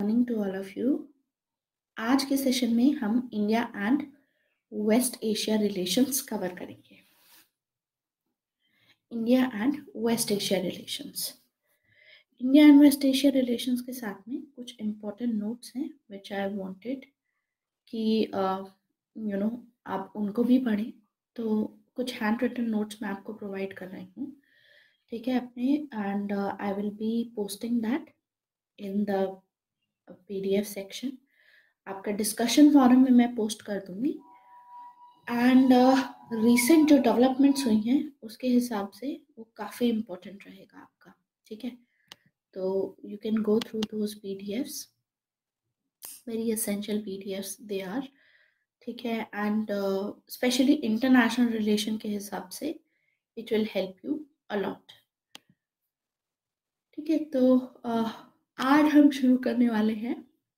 Morning to all of you. आज के session में हम India and waste Asia relations cover करेंगे। India and waste Asia relations. India and waste Asia relations के साथ में कुछ इम्पोर्टेंट नोट्स हैं विच आई वांटेड कि आप उनको भी पढ़ें। तो कुछ हैंड रिटन नोट्स मैं आपको प्रोवाइड कर रही हूँ, ठीक है, अपने, and I will be posting that in the PDF section. आपका डिस्कशन फॉरम में मैं पोस्ट कर दूंगी। एंड रिसेंट जो डेवलपमेंट्स हुई हैं उसके हिसाब से वो काफ़ी इम्पोर्टेंट रहेगा आपका, ठीक है। तो you can go through those PDFs, very essential PDFs they are, ठीक है। एंड स्पेशली इंटरनेशनल रिलेशन के हिसाब से it will help you a lot, ठीक है। तो आज हम शुरू करने वाले हैं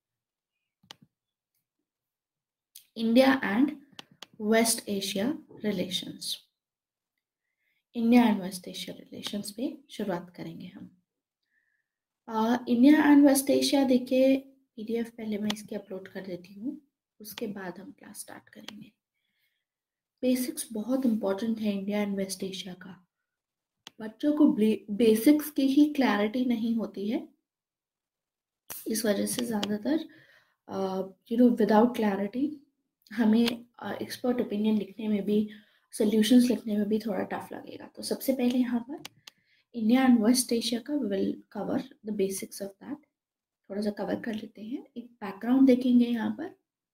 India and waste Asia relations. India and waste Asia relations पे शुरुआत करेंगे हम। इंडिया एंड वेस्ट एशिया देखिए, PDF पहले मैं इसकी अपलोड कर देती हूँ, उसके बाद हम क्लास स्टार्ट करेंगे। बेसिक्स बहुत इंपॉर्टेंट है इंडिया एंड वेस्ट एशिया का। बच्चों को बेसिक्स की ही क्लैरिटी नहीं होती है, इस वजह से ज़्यादातर विदाउट क्लैरिटी हमें एक्सपर्ट ओपिनियन लिखने में भी, सोल्यूशंस लिखने में भी थोड़ा टफ लगेगा। तो सबसे पहले यहाँ पर इंडिया एंड वेस्ट एशिया का will cover the basics of that, थोड़ा सा कवर कर लेते हैं। एक बैकग्राउंड देखेंगे यहाँ पर,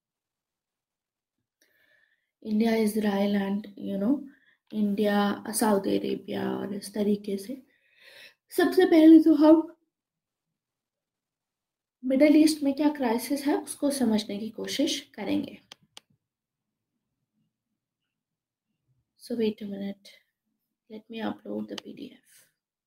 India, Israel and India, Saudi Arabia, और इस तरीके से। सबसे पहले तो हम मिडल ईस्ट में क्या क्राइसिस है उसको समझने की कोशिश करेंगे। So wait a minute, let me upload the PDF.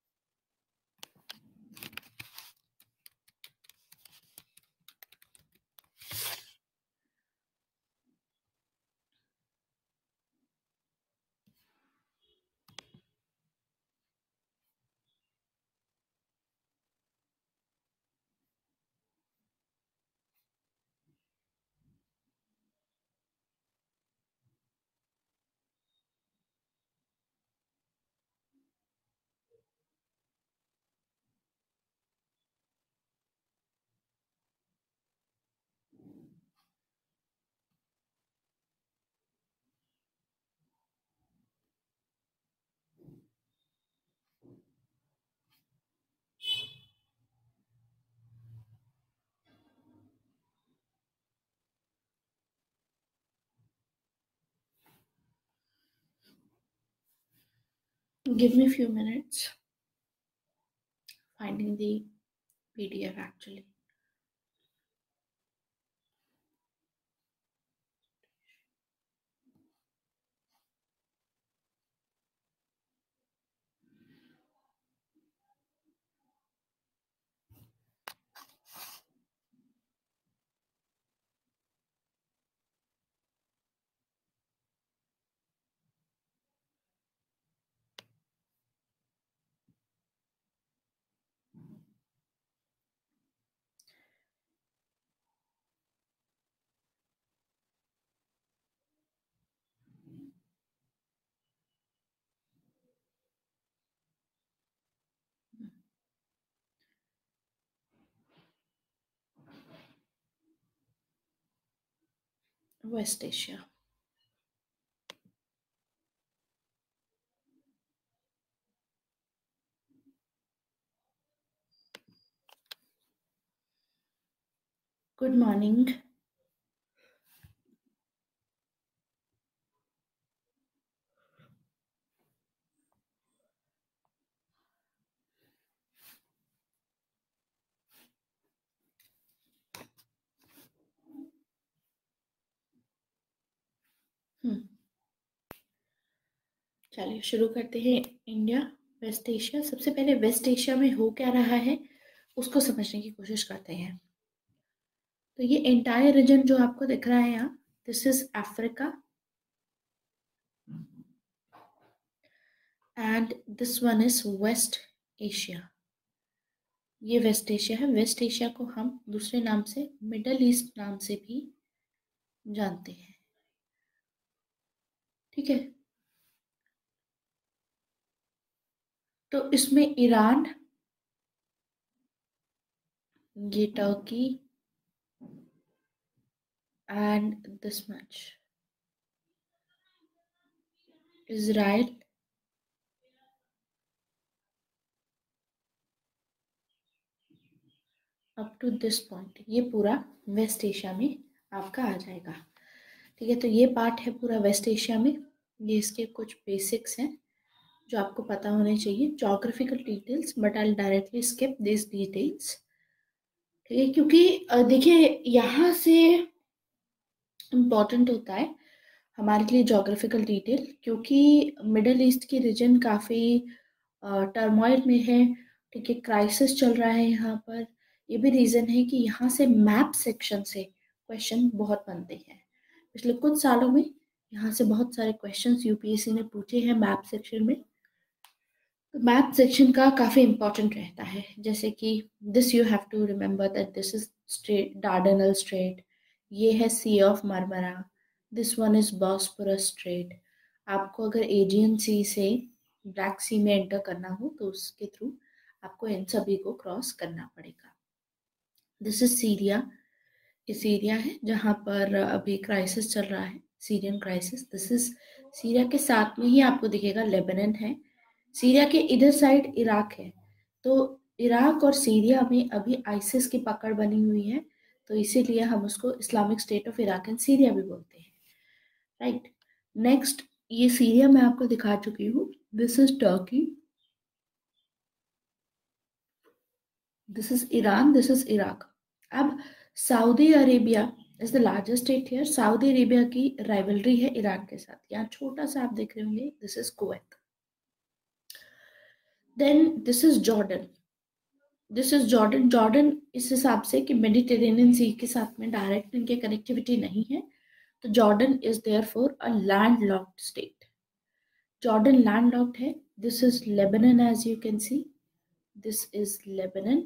Give me a few minutes finding the PDF actually. West Asia. Good morning. चलिए शुरू करते हैं। India, West Asia. सबसे पहले वेस्ट एशिया में हो क्या रहा है उसको समझने की कोशिश करते हैं। तो ये एंटायर रीजन जो आपको दिख रहा है यहाँ, this is Africa and this one is West Asia. ये वेस्ट एशिया है। वेस्ट एशिया को हम दूसरे नाम से मिडल ईस्ट नाम से भी जानते हैं। ठीक है, तो इसमें ईरान, ये Turkey and this much, Israel, up to this point, ये पूरा वेस्ट एशिया में आपका आ जाएगा। ठीक है, तो ये पार्ट है पूरा वेस्ट एशिया में। ये इसके कुछ बेसिक्स हैं जो आपको पता होने चाहिए, geographical details, but I directly skip this details. ठीक है, क्योंकि देखिए यहाँ से इम्पॉर्टेंट होता है हमारे लिए जोग्राफिकल डिटेल, क्योंकि मिडल ईस्ट की रीजन काफ़ी टर्मोइल में है। ठीक है, क्राइसिस चल रहा है यहाँ पर। ये भी रीज़न है कि यहाँ से मैप सेक्शन से क्वेश्चन बहुत बनते हैं। पिछले कुछ सालों में यहाँ से बहुत सारे क्वेश्चंस यूपीएससी ने पूछे हैं मैप सेक्शन में। तो मैथ सेक्शन का काफ़ी इंपॉर्टेंट रहता है, जैसे कि this you have to remember that this is strait, Dardanelles strait, ये है sea of Marmara, this one is Bosphorus strait. आपको अगर एजियन सी से ब्लैक सी में एंटर करना हो तो उसके थ्रू आपको इन सभी को क्रॉस करना पड़ेगा। दिस इज सीरिया, ये सीरिया है जहाँ पर अभी क्राइसिस चल रहा है, Syrian crisis. This is Syria के साथ में ही आपको दिखेगा लेबनान है। सीरिया के इधर साइड इराक है। तो इराक और सीरिया में अभी आईसिस की पकड़ बनी हुई है, तो इसीलिए हम उसको Islamic state of Iraq and Syria भी बोलते हैं। राइट, नेक्स्ट, ये सीरिया मैं आपको दिखा चुकी हूँ। This is Turkey, this is Iran, this is Iraq. अब Saudi Arabia is the largest state here. Saudi Arabia की राइवलरी है ईरान के साथ। यहाँ छोटा सा आप देख रहे होंगे, this is Kuwait. Then this is Jordan, this is Jordan. Jordan इस हिसाब से कि मेडिटेरेनियन सी के साथ में डायरेक्ट इनके कनेक्टिविटी नहीं है, तो Jordan is there for a landlocked state. Jordan landlocked है। This is Lebanon, as you can see, this is Lebanon.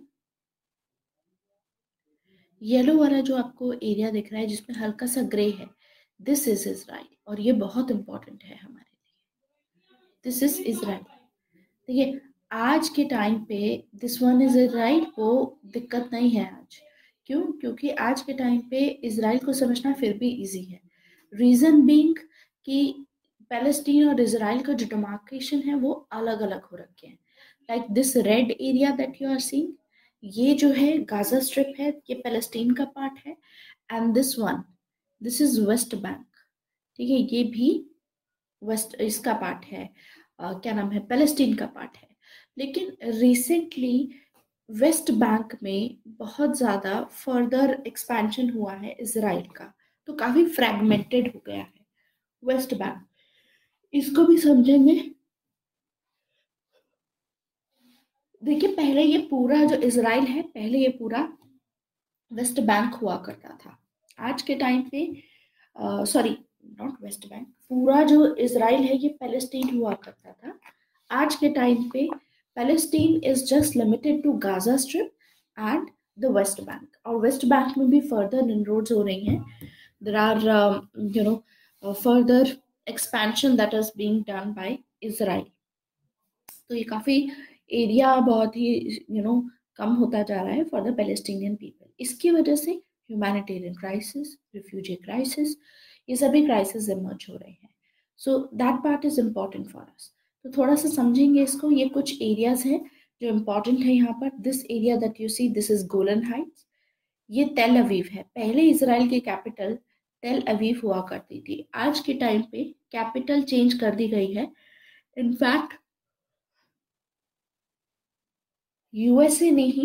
Yellow वाला जो आपको एरिया दिख रहा है जिसमें हल्का सा ग्रे है, दिस इज इजराइल, और ये बहुत इंपॉर्टेंट है हमारे लिए। This is Israel. देखिए, आज के टाइम पे दिस वन इज इजराइल, वो दिक्कत नहीं है आज। क्यों? क्योंकि आज के टाइम पे इजराइल को समझना फिर भी इजी है। रीजन बीइंग कि पैलेस्टीन और इजराइल का जो डिमार्केशन है वो अलग अलग हो रखे हैं। Like this red area that you are seeing, ये जो है गाजा स्ट्रिप है, ये पैलेस्टीन का पार्ट है। And this one, this is West Bank. ठीक है, ये भी वेस्ट इसका पार्ट है, क्या नाम है, पैलेस्टीन का पार्ट है। लेकिन रिसेंटली वेस्ट बैंक में बहुत ज़्यादा फर्दर एक्सपेंशन हुआ है इसराइल का, तो काफ़ी फ्रैगमेंटेड हो गया है वेस्ट बैंक। इसको भी समझेंगे। देखिए, पहले ये पूरा जो इसराइल है, पहले ये पूरा वेस्ट बैंक हुआ करता था। आज के टाइम पे, सॉरी, नॉट वेस्ट बैंक, पूरा जो इसराइल है ये पैलेस्टीन हुआ करता था। आज के टाइम पे Palestine is just limited to Gaza strip and the West Bank, और वेस्ट बैंक में भी फर्दर इनरोड्स हो रही हैं। There are further expansion that is being done by Israel. तो ये काफ़ी एरिया बहुत ही कम होता जा रहा है फॉर द पैलेस्टीनियन पीपल। इसकी वजह से ह्यूमैनिटेरियन क्राइसिस, रिफ्यूजी क्राइसिस, ये सभी क्राइसिस इमर्ज हो रहे हैं। So that part is important for us. तो थोड़ा सा समझेंगे इसको। ये कुछ एरियाज हैं जो इम्पॉर्टेंट है यहाँ पर। This area that you see, this is Golan Heights, ये तेल अवीव है। पहले इसराइल की कैपिटल तेल अवीव हुआ करती थी। आज के टाइम पे कैपिटल चेंज कर दी गई है। इनफैक्ट यूएसए ने ही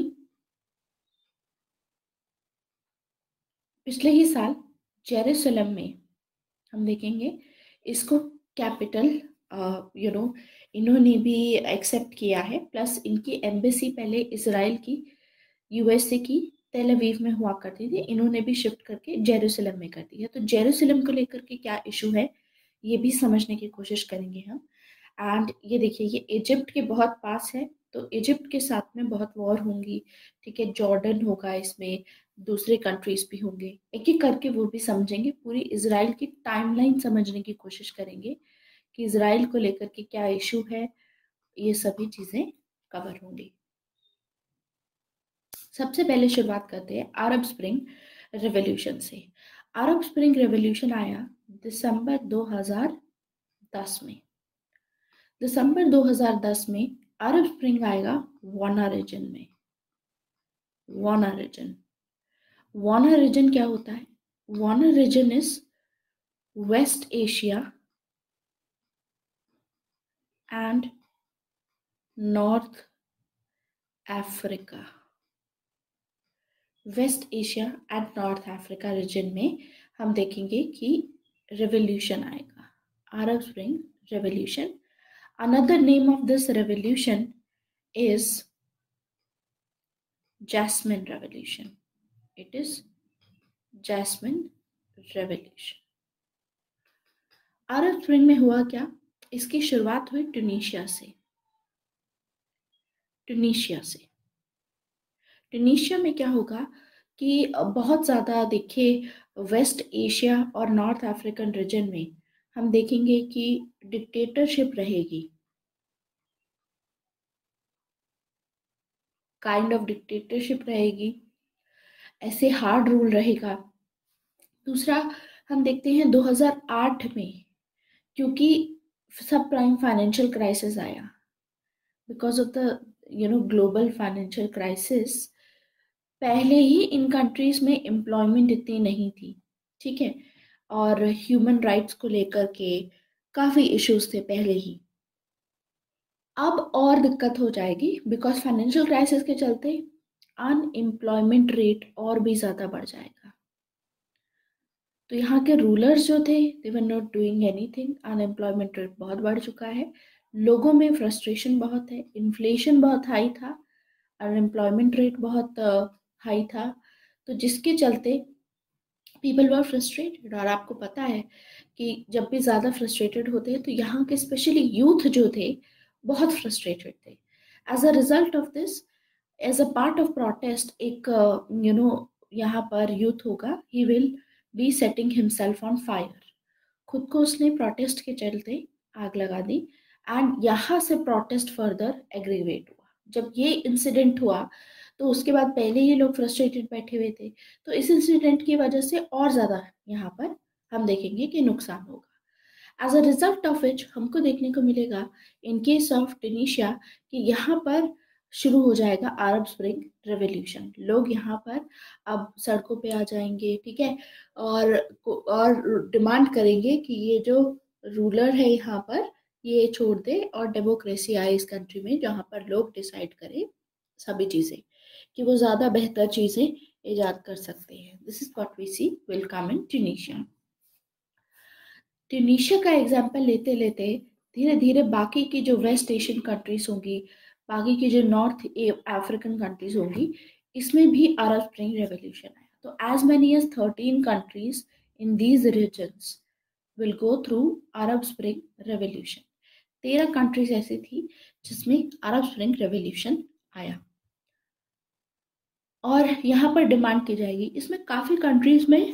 पिछले ही साल जेरूसलम में, हम देखेंगे इसको कैपिटल, इन्होंने भी एक्सेप्ट किया है। प्लस इनकी एम्बेसी पहले इसराइल की, यूएसए की तेल अवीव में हुआ करती थी, इन्होंने भी शिफ्ट करके जेरूसलम में कर दी है। तो जेरूसलम को लेकर के क्या इशू है ये भी समझने की कोशिश करेंगे हम। एंड ये देखिए, ये इजिप्ट के बहुत पास है, तो इजिप्ट के साथ में बहुत वॉर होंगी, ठीक है, जॉर्डन होगा, इसमें दूसरे कंट्रीज भी होंगे, एक एक करके वो भी समझेंगे, पूरी इजराइल की टाइमलाइन समझने की कोशिश करेंगे कि इजराइल को लेकर के क्या इशू है, ये सभी चीजें कवर होंगी। सबसे पहले शुरुआत करते हैं अरब स्प्रिंग रेवोल्यूशन से। अरब स्प्रिंग रेवोल्यूशन आया दिसंबर 2010 में। दिसंबर 2010 में अरब स्प्रिंग आएगा वाना रीजन में। वाना रीजन, वाना रीजन क्या होता है? वाना region is West Asia and north Africa. West Asia and north Africa region में हम देखेंगे कि रेवोल्यूशन आएगा, Arab spring revolution. Another name of this revolution is Jasmine Revolution. It is Jasmine Revolution. Arab Spring में हुआ क्या? इसकी शुरुआत हुई ट्यूनीशिया से। ट्यूनीशिया से, ट्यूनीशिया में क्या होगा कि बहुत ज़्यादा देखिए वेस्ट एशिया और नॉर्थ अफ्रीकन रीजन में हम देखेंगे कि डिक्टेटरशिप रहेगी, काइंड ऑफ डिक्टेटरशिप रहेगी, ऐसे हार्ड रूल रहेगा। दूसरा हम देखते हैं 2008 में, क्योंकि सब प्राइम फाइनेंशियल क्राइसिस आया, because of the global financial crisis, पहले ही इन कंट्रीज में एम्प्लॉयमेंट इतनी नहीं थी, ठीक है, और ह्यूमन राइट्स को लेकर के काफ़ी इश्यूज थे पहले ही। अब और दिक्कत हो जाएगी बिकॉज फाइनेंशियल क्राइसिस के चलते अनएम्प्लॉयमेंट रेट और भी ज़्यादा बढ़ जाएगा। तो यहाँ के रूलर्स जो थे they were not doing anything, unemployment rate बहुत बढ़ चुका है, लोगों में फ्रस्ट्रेशन बहुत है, इन्फ्लेशन बहुत हाई था, अनएम्प्लॉयमेंट रेट बहुत हाई था, तो जिसके चलते पीपल वर फ्रस्ट्रेटेड। और आपको पता है कि जब भी ज़्यादा फ्रस्ट्रेटेड होते हैं तो यहाँ के स्पेशली यूथ जो थे बहुत फ्रस्ट्रेटेड थे। As a result of this, as a part of protest, एक यहाँ पर यूथ होगा, he will be setting himself on fire. खुद को उसने प्रोटेस्ट के चलते आग लगा दी एंड यहाँ से प्रोटेस्ट फर्दर एग्रीवेट हुआ। जब ये इंसिडेंट हुआ तो उसके बाद पहले ही लोग फ्रस्ट्रेटेड बैठे हुए थे, तो इस इंसिडेंट की वजह से और ज़्यादा यहाँ पर हम देखेंगे कि नुकसान होगा। As a result of which हमको देखने को मिलेगा इन केस ऑफ ट्यूनीशिया कि यहाँ पर शुरू हो जाएगा अरब स्प्रिंग रेवोल्यूशन। लोग यहाँ पर अब सड़कों पे आ जाएंगे, ठीक है, और डिमांड करेंगे कि ये जो रूलर है यहाँ पर ये छोड़ दे और डेमोक्रेसी आए इस कंट्री में, जहाँ पर लोग डिसाइड करें सभी चीज़ें, कि वो ज़्यादा बेहतर चीज़ें ईजाद कर सकते हैं। This is what we see will come in Tunisia. Tunisia का एग्जाम्पल लेते लेते धीरे धीरे बाकी की जो वेस्ट एशियन कंट्रीज होंगी, बाकी की जो नॉर्थ अफ्रीकन कंट्रीज होंगी, इसमें भी अरब स्प्रिंग रेवोल्यूशन आया। तो as many as 13 countries in these regions will go through Arab spring revolution. 13 countries ऐसी थी जिसमें अरब स्प्रिंग रेवोल्यूशन आया और यहाँ पर डिमांड की जाएगी। इसमें काफ़ी कंट्रीज में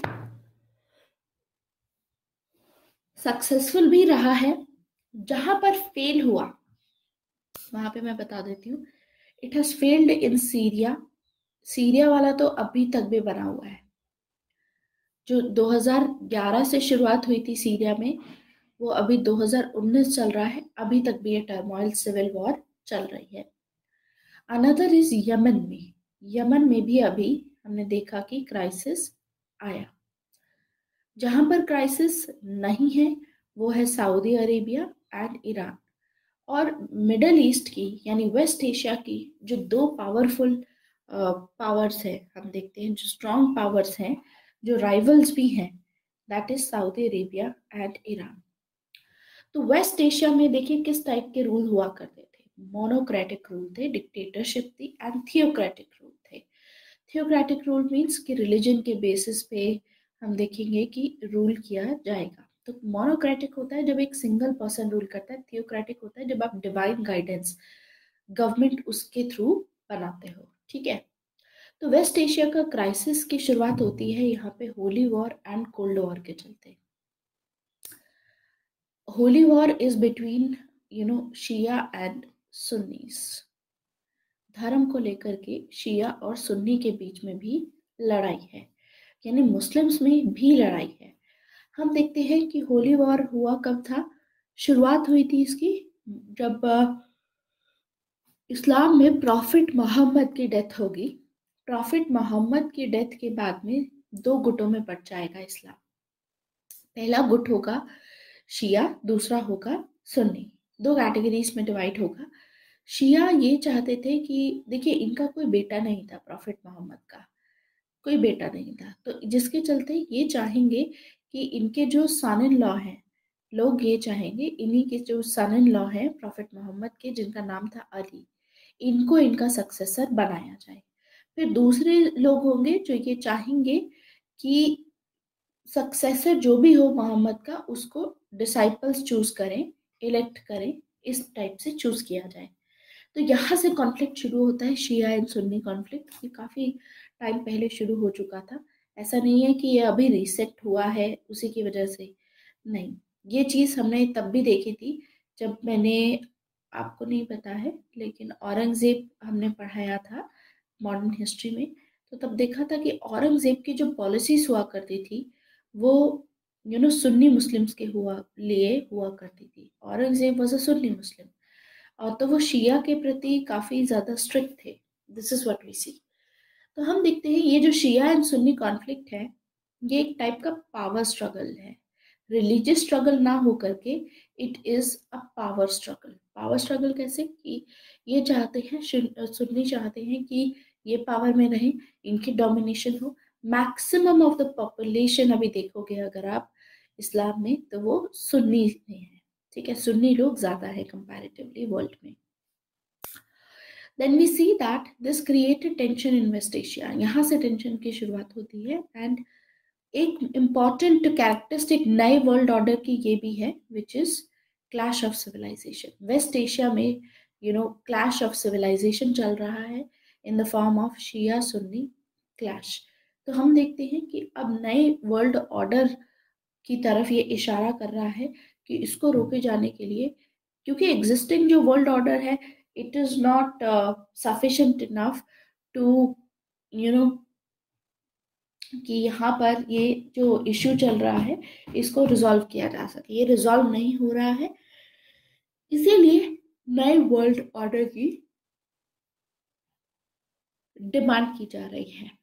सक्सेसफुल भी रहा है, जहां पर फेल हुआ वहां पे मैं बता देती हूँ। It has failed in Syria. Syria वाला तो अभी तक भी बना हुआ है। जो 2011 से शुरुआत हुई थी सीरिया में, वो अभी 2019 चल रहा है, अभी तक भी ये टर्मोइल सिविल वॉर चल रही है। अनदर इज यमन में। यमन में भी अभी हमने देखा कि क्राइसिस आया। जहां पर क्राइसिस नहीं है वो है सऊदी अरेबिया एंड ईरान। और मिडल ईस्ट की यानी वेस्ट एशिया की जो दो पावरफुल पावर्स है, हम देखते हैं जो स्ट्रॉन्ग पावर्स हैं, जो राइवल्स भी हैं, that is Saudi Arabia and Iran. तो वेस्ट एशिया में देखिए किस टाइप के रूल हुआ करते थे। मोनोक्रेटिक रूल थे, डिक्टेटरशिप थी, एंड थियोक्रेटिक रूल थे। थियोक्रेटिक रूल मीन्स कि रिलीजन के बेसिस पे हम देखेंगे कि रूल किया जाएगा। तो मोनोक्रेटिक होता है जब एक सिंगल पर्सन रूल करता है, थियोक्रेटिक होता है जब आप डिवाइन गाइडेंस, गवर्नमेंट उसके थ्रू बनाते हो, ठीक है। तो वेस्ट एशिया का क्राइसिस की शुरुआत होती है यहाँ पे holy war and cold war के चलते। Holy war is between Shia and Sunnis. धर्म को लेकर के शिया और सुन्नी के बीच में भी लड़ाई है, यानी मुस्लिम्स में भी लड़ाई है। हम देखते हैं कि होली वॉर हुआ कब था। शुरुआत हुई थी इसकी जब इस्लाम में प्रॉफिट मोहम्मद की डेथ होगी। प्रॉफिट मोहम्मद की डेथ के बाद में दो गुटों में बट जाएगा इस्लाम। पहला गुट होगा शिया, दूसरा होगा सुन्नी। दो कैटेगरीज में डिवाइड होगा। शिया ये चाहते थे कि देखिए इनका कोई बेटा नहीं था, प्रॉफिट मोहम्मद का कोई बेटा नहीं था, तो जिसके चलते ये चाहेंगे कि इनके जो सन इन लॉ हैं, लोग ये चाहेंगे इन्हीं के जो सन इन लॉ हैं प्रॉफिट मोहम्मद के, जिनका नाम था अली, इनको इनका सक्सेसर बनाया जाए। फिर दूसरे लोग होंगे जो ये चाहेंगे कि सक्सेसर जो भी हो मोहम्मद का, उसको डिसाइपल्स चूज करें, इलेक्ट करें, इस टाइप से चूज किया जाए। तो यहाँ से कॉन्फ्लिक्ट शुरू होता है, शिया एंड सुन्नी कॉन्फ्लिक्ट। ये काफ़ी टाइम पहले शुरू हो चुका था, ऐसा नहीं है कि ये अभी रीसेट हुआ है उसी की वजह से, नहीं। ये चीज़ हमने तब भी देखी थी जब मैंने, आपको नहीं पता है लेकिन औरंगज़ेब हमने पढ़ाया था मॉडर्न हिस्ट्री में, तो तब देखा था कि औरंगज़ेब की जो पॉलिसीज हुआ करती थी वो सुन्नी मुस्लिम्स के लिए हुआ करती थी। Aurangzeb was a Sunni Muslim, और तो वो शिया के प्रति काफ़ी ज़्यादा स्ट्रिक्ट थे। This is what we see. तो हम देखते हैं ये जो शिया एंड सुन्नी कॉन्फ्लिक्ट है, ये एक टाइप का पावर स्ट्रगल है, रिलीजियस स्ट्रगल ना हो करके it is a power struggle. Power struggle कैसे कि ये चाहते हैं, सुन्नी चाहते हैं कि ये पावर में रहें, इनकी डोमिनेशन हो। मैक्सिमम ऑफ द पॉपुलेशन अभी देखोगे अगर आप इस्लाम में, तो वो सुन्नी में है, ठीक है। सुन्नी लोग ज़्यादा है कंपैरेटिवली वर्ल्ड में। Then we see that this created tension in West Asia. यहाँ से टेंशन की शुरुआत होती है। एंड एक इम्पॉर्टेंट कैरेक्टरिस्टिक नए वर्ल्ड ऑर्डर की ये भी है, which is clash of civilization. West Asia में क्लैश ऑफ सिविलाइजेशन चल रहा है in the form of Shia Sunni clash. तो हम देखते हैं कि अब नए वर्ल्ड ऑर्डर की तरफ ये इशारा कर रहा है कि इसको रोके जाने के लिए, क्योंकि एग्जिस्टिंग जो वर्ल्ड ऑर्डर है it is not sufficient enough to you know कि यहाँ पर ये जो इश्यू चल रहा है इसको रिजॉल्व किया जा सके। ये रिजॉल्व नहीं हो रहा है, इसीलिए नए वर्ल्ड ऑर्डर की डिमांड की जा रही है।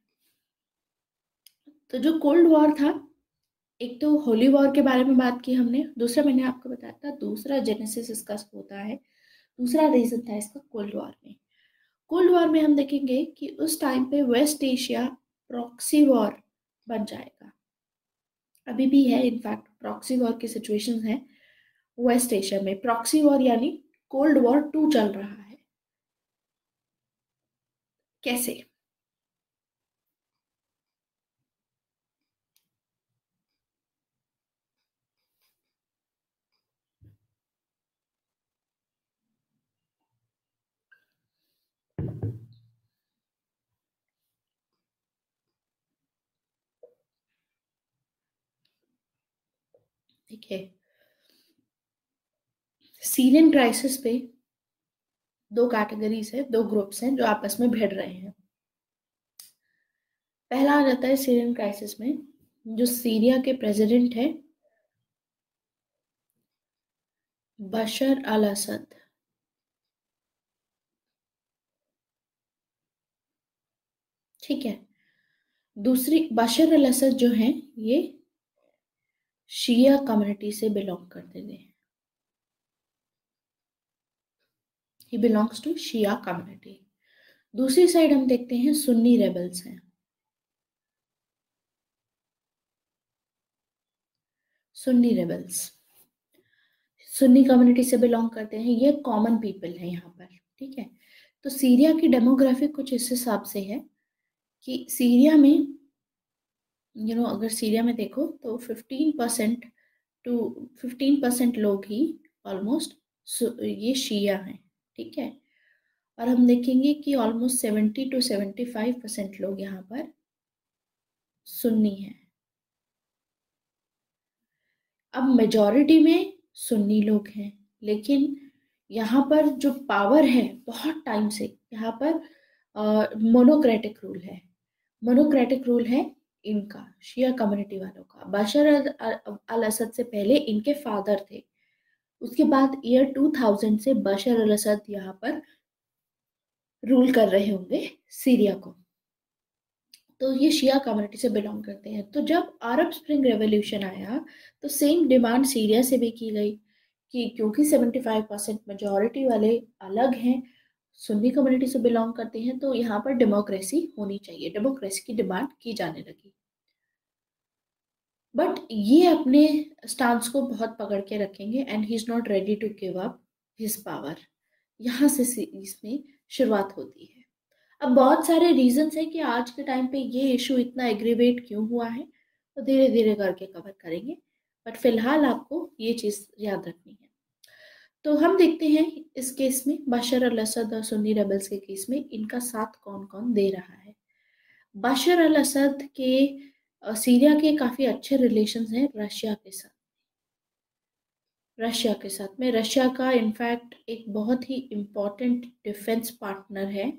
तो जो कोल्ड वॉर था, एक तो होली वॉर के बारे में बात की हमने, दूसरा मैंने आपको बताया था, दूसरा जेनेसिस इसका होता है, दूसरा रीजन था इसका कोल्ड वॉर में। कोल्ड वॉर में हम देखेंगे कि उस टाइम पे वेस्ट एशिया प्रॉक्सी वॉर बन जाएगा। अभी भी है, इनफैक्ट प्रॉक्सी वॉर की सिचुएशन है वेस्ट एशिया में। प्रॉक्सी वॉर यानी कोल्ड वॉर 2 चल रहा है। कैसे? ठीक है, सीरियन क्राइसिस पे दो कैटेगरीज है, दो ग्रुप्स हैं जो आपस में भिड़ रहे हैं। पहला आ जाता है सीरियन क्राइसिस में, जो सीरिया के प्रेसिडेंट है बशर अल असद। ठीक है, दूसरी बशर अल असद जो है ये शिया कम्युनिटी से बिलोंग करते थे। He belongs to Shia community. दूसरी साइड हम देखते हैं सुन्नी रेबल्स हैं। सुन्नी रेबल्स सुन्नी कम्युनिटी से बिलोंग करते हैं, ये कॉमन पीपल है यहाँ पर। ठीक है, तो सीरिया की डेमोग्राफी कुछ इस हिसाब से है कि सीरिया में अगर सीरिया में देखो तो 15% टू 15% लोग ही ऑलमोस्ट ये शिया हैं। ठीक है, और हम देखेंगे कि ऑलमोस्ट 70 to 75% लोग यहाँ पर सुन्नी हैं। अब मेजॉरिटी में सुन्नी लोग हैं, लेकिन यहाँ पर जो पावर है बहुत टाइम से यहाँ पर मोनोक्रेटिक रूल है। मोनोक्रेटिक रूल है इनका, शिया कम्युनिटी वालों का। बशर अल असद से पहले इनके फादर थे, उसके बाद ईयर 2000 से बशर अल असद यहाँ पर रूल कर रहे होंगे सीरिया को। तो ये शिया कम्युनिटी से बिलोंग करते हैं। तो जब अरब स्प्रिंग रेवोल्यूशन आया तो सेम डिमांड सीरिया से भी की गई कि क्योंकि 75% मेजॉरिटी वाले अलग हैं, सुन्नी कम्युनिटी से बिलोंग करते हैं, तो यहाँ पर डेमोक्रेसी होनी चाहिए। डेमोक्रेसी की डिमांड की जाने लगी। बट ये अपने स्टांस को बहुत पकड़ के रखेंगे and he is not ready to give up his power. यहाँ से इसमें शुरुआत होती है। अब बहुत सारे रीजंस है कि आज के टाइम पे ये इशू इतना एग्रीवेट क्यों हुआ है, तो धीरे धीरे करके कवर करेंगे। बट फिलहाल आपको ये चीज याद रखनी है। तो हम देखते हैं इस केस में बशर अल असद और सुन्नी रेबल्स के केस में इनका साथ कौन कौन दे रहा है। बशर अल असद के सीरिया के काफी अच्छे रिलेशंस हैं रशिया के साथ। में रशिया का इनफैक्ट एक बहुत ही इम्पोर्टेंट डिफेंस पार्टनर है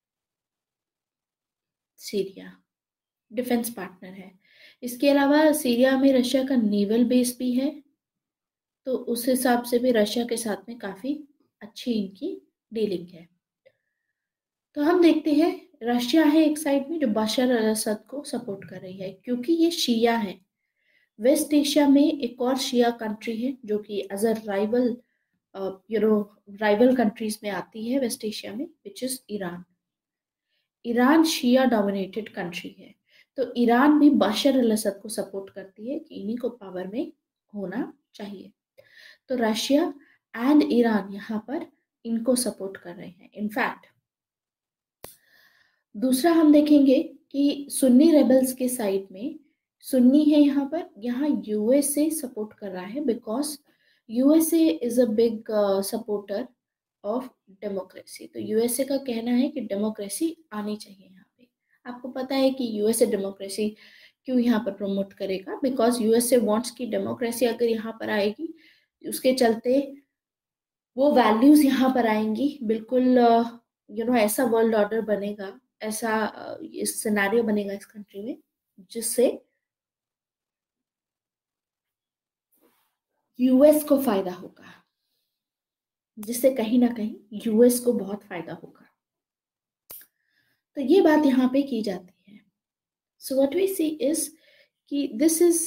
सीरिया, डिफेंस पार्टनर है। इसके अलावा सीरिया में रशिया का नेवल बेस भी है, तो उस हिसाब से भी रशिया के साथ में काफी अच्छी इनकी डीलिंग है। तो हम देखते हैं रशिया है एक साइड में जो बशर अल असद को सपोर्ट कर रही है, क्योंकि ये शिया है। वेस्ट एशिया में एक और शिया कंट्री है जो कि as a rival rival countries में आती है वेस्ट एशिया में, which is Iran. Iran Shia dominated country है, तो ईरान भी बशर अल असद को सपोर्ट करती है कि इन्हीं को पावर में होना चाहिए। तो रशिया एंड ईरान यहाँ पर इनको सपोर्ट कर रहे हैं। इनफैक्ट दूसरा हम देखेंगे कि सुन्नी रेबल्स के साइड में सुन्नी है यहाँ पर, यहाँ यूएसए सपोर्ट कर रहा है, because USA is a big supporter of democracy. तो यूएसए का कहना है कि डेमोक्रेसी आनी चाहिए यहाँ पे। आपको पता है कि यूएसए डेमोक्रेसी क्यों यहाँ पर प्रमोट करेगा, बिकॉज यूएसए वांट्स की डेमोक्रेसी अगर यहाँ पर आएगी उसके चलते वो वैल्यूज यहाँ पर आएंगी। बिल्कुल ऐसा वर्ल्ड ऑर्डर बनेगा, ऐसा इस सिनेरियो बनेगा इस कंट्री में जिससे यूएस को फायदा होगा, जिससे कहीं ना कहीं यूएस को बहुत फायदा होगा। तो ये बात यहाँ पे की जाती है। So what we see is कि this is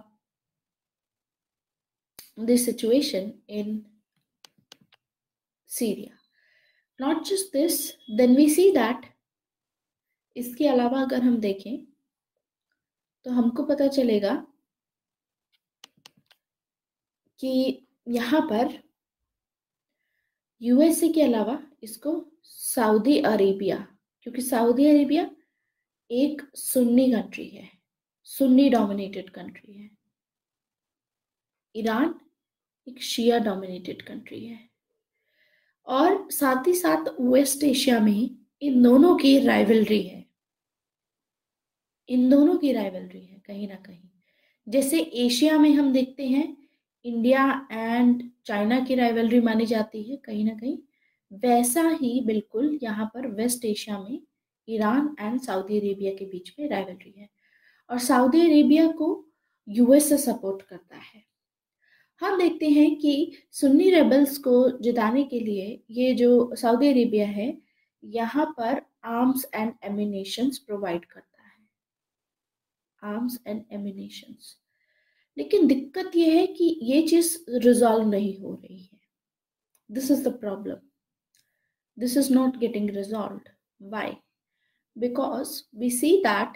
this situation in Syria. Not just this, then we see that इसके अलावा अगर हम देखें तो हमको पता चलेगा कि यहाँ पर यूएसए के अलावा इसको सऊदी अरेबिया, क्योंकि सऊदी अरेबिया एक सुन्नी कंट्री है, सुन्नी डोमिनेटेड कंट्री है। ईरान एक शिया डोमिनेटेड कंट्री है। और साथ ही साथ वेस्ट एशिया में इन दोनों की राइवलरी है, इन दोनों की राइवलरी है कहीं ना कहीं। जैसे एशिया में हम देखते हैं इंडिया एंड चाइना की राइवलरी मानी जाती है कहीं ना कहीं, वैसा ही बिल्कुल यहाँ पर वेस्ट एशिया में ईरान एंड सऊदी अरेबिया के बीच में राइवलरी है। और सऊदी अरेबिया को यूएस से सपोर्ट करता है। हम देखते हैं कि सुन्नी रेबल्स को जिताने के लिए ये जो सऊदी अरेबिया है यहाँ पर आर्म्स एंड एमिनेशंस प्रोवाइड करता है, आर्म्स एंड एमिनेशंस। लेकिन दिक्कत ये है कि ये चीज रिजॉल्व नहीं हो रही है। This is the problem, this is not getting resolved. Why? Because we see that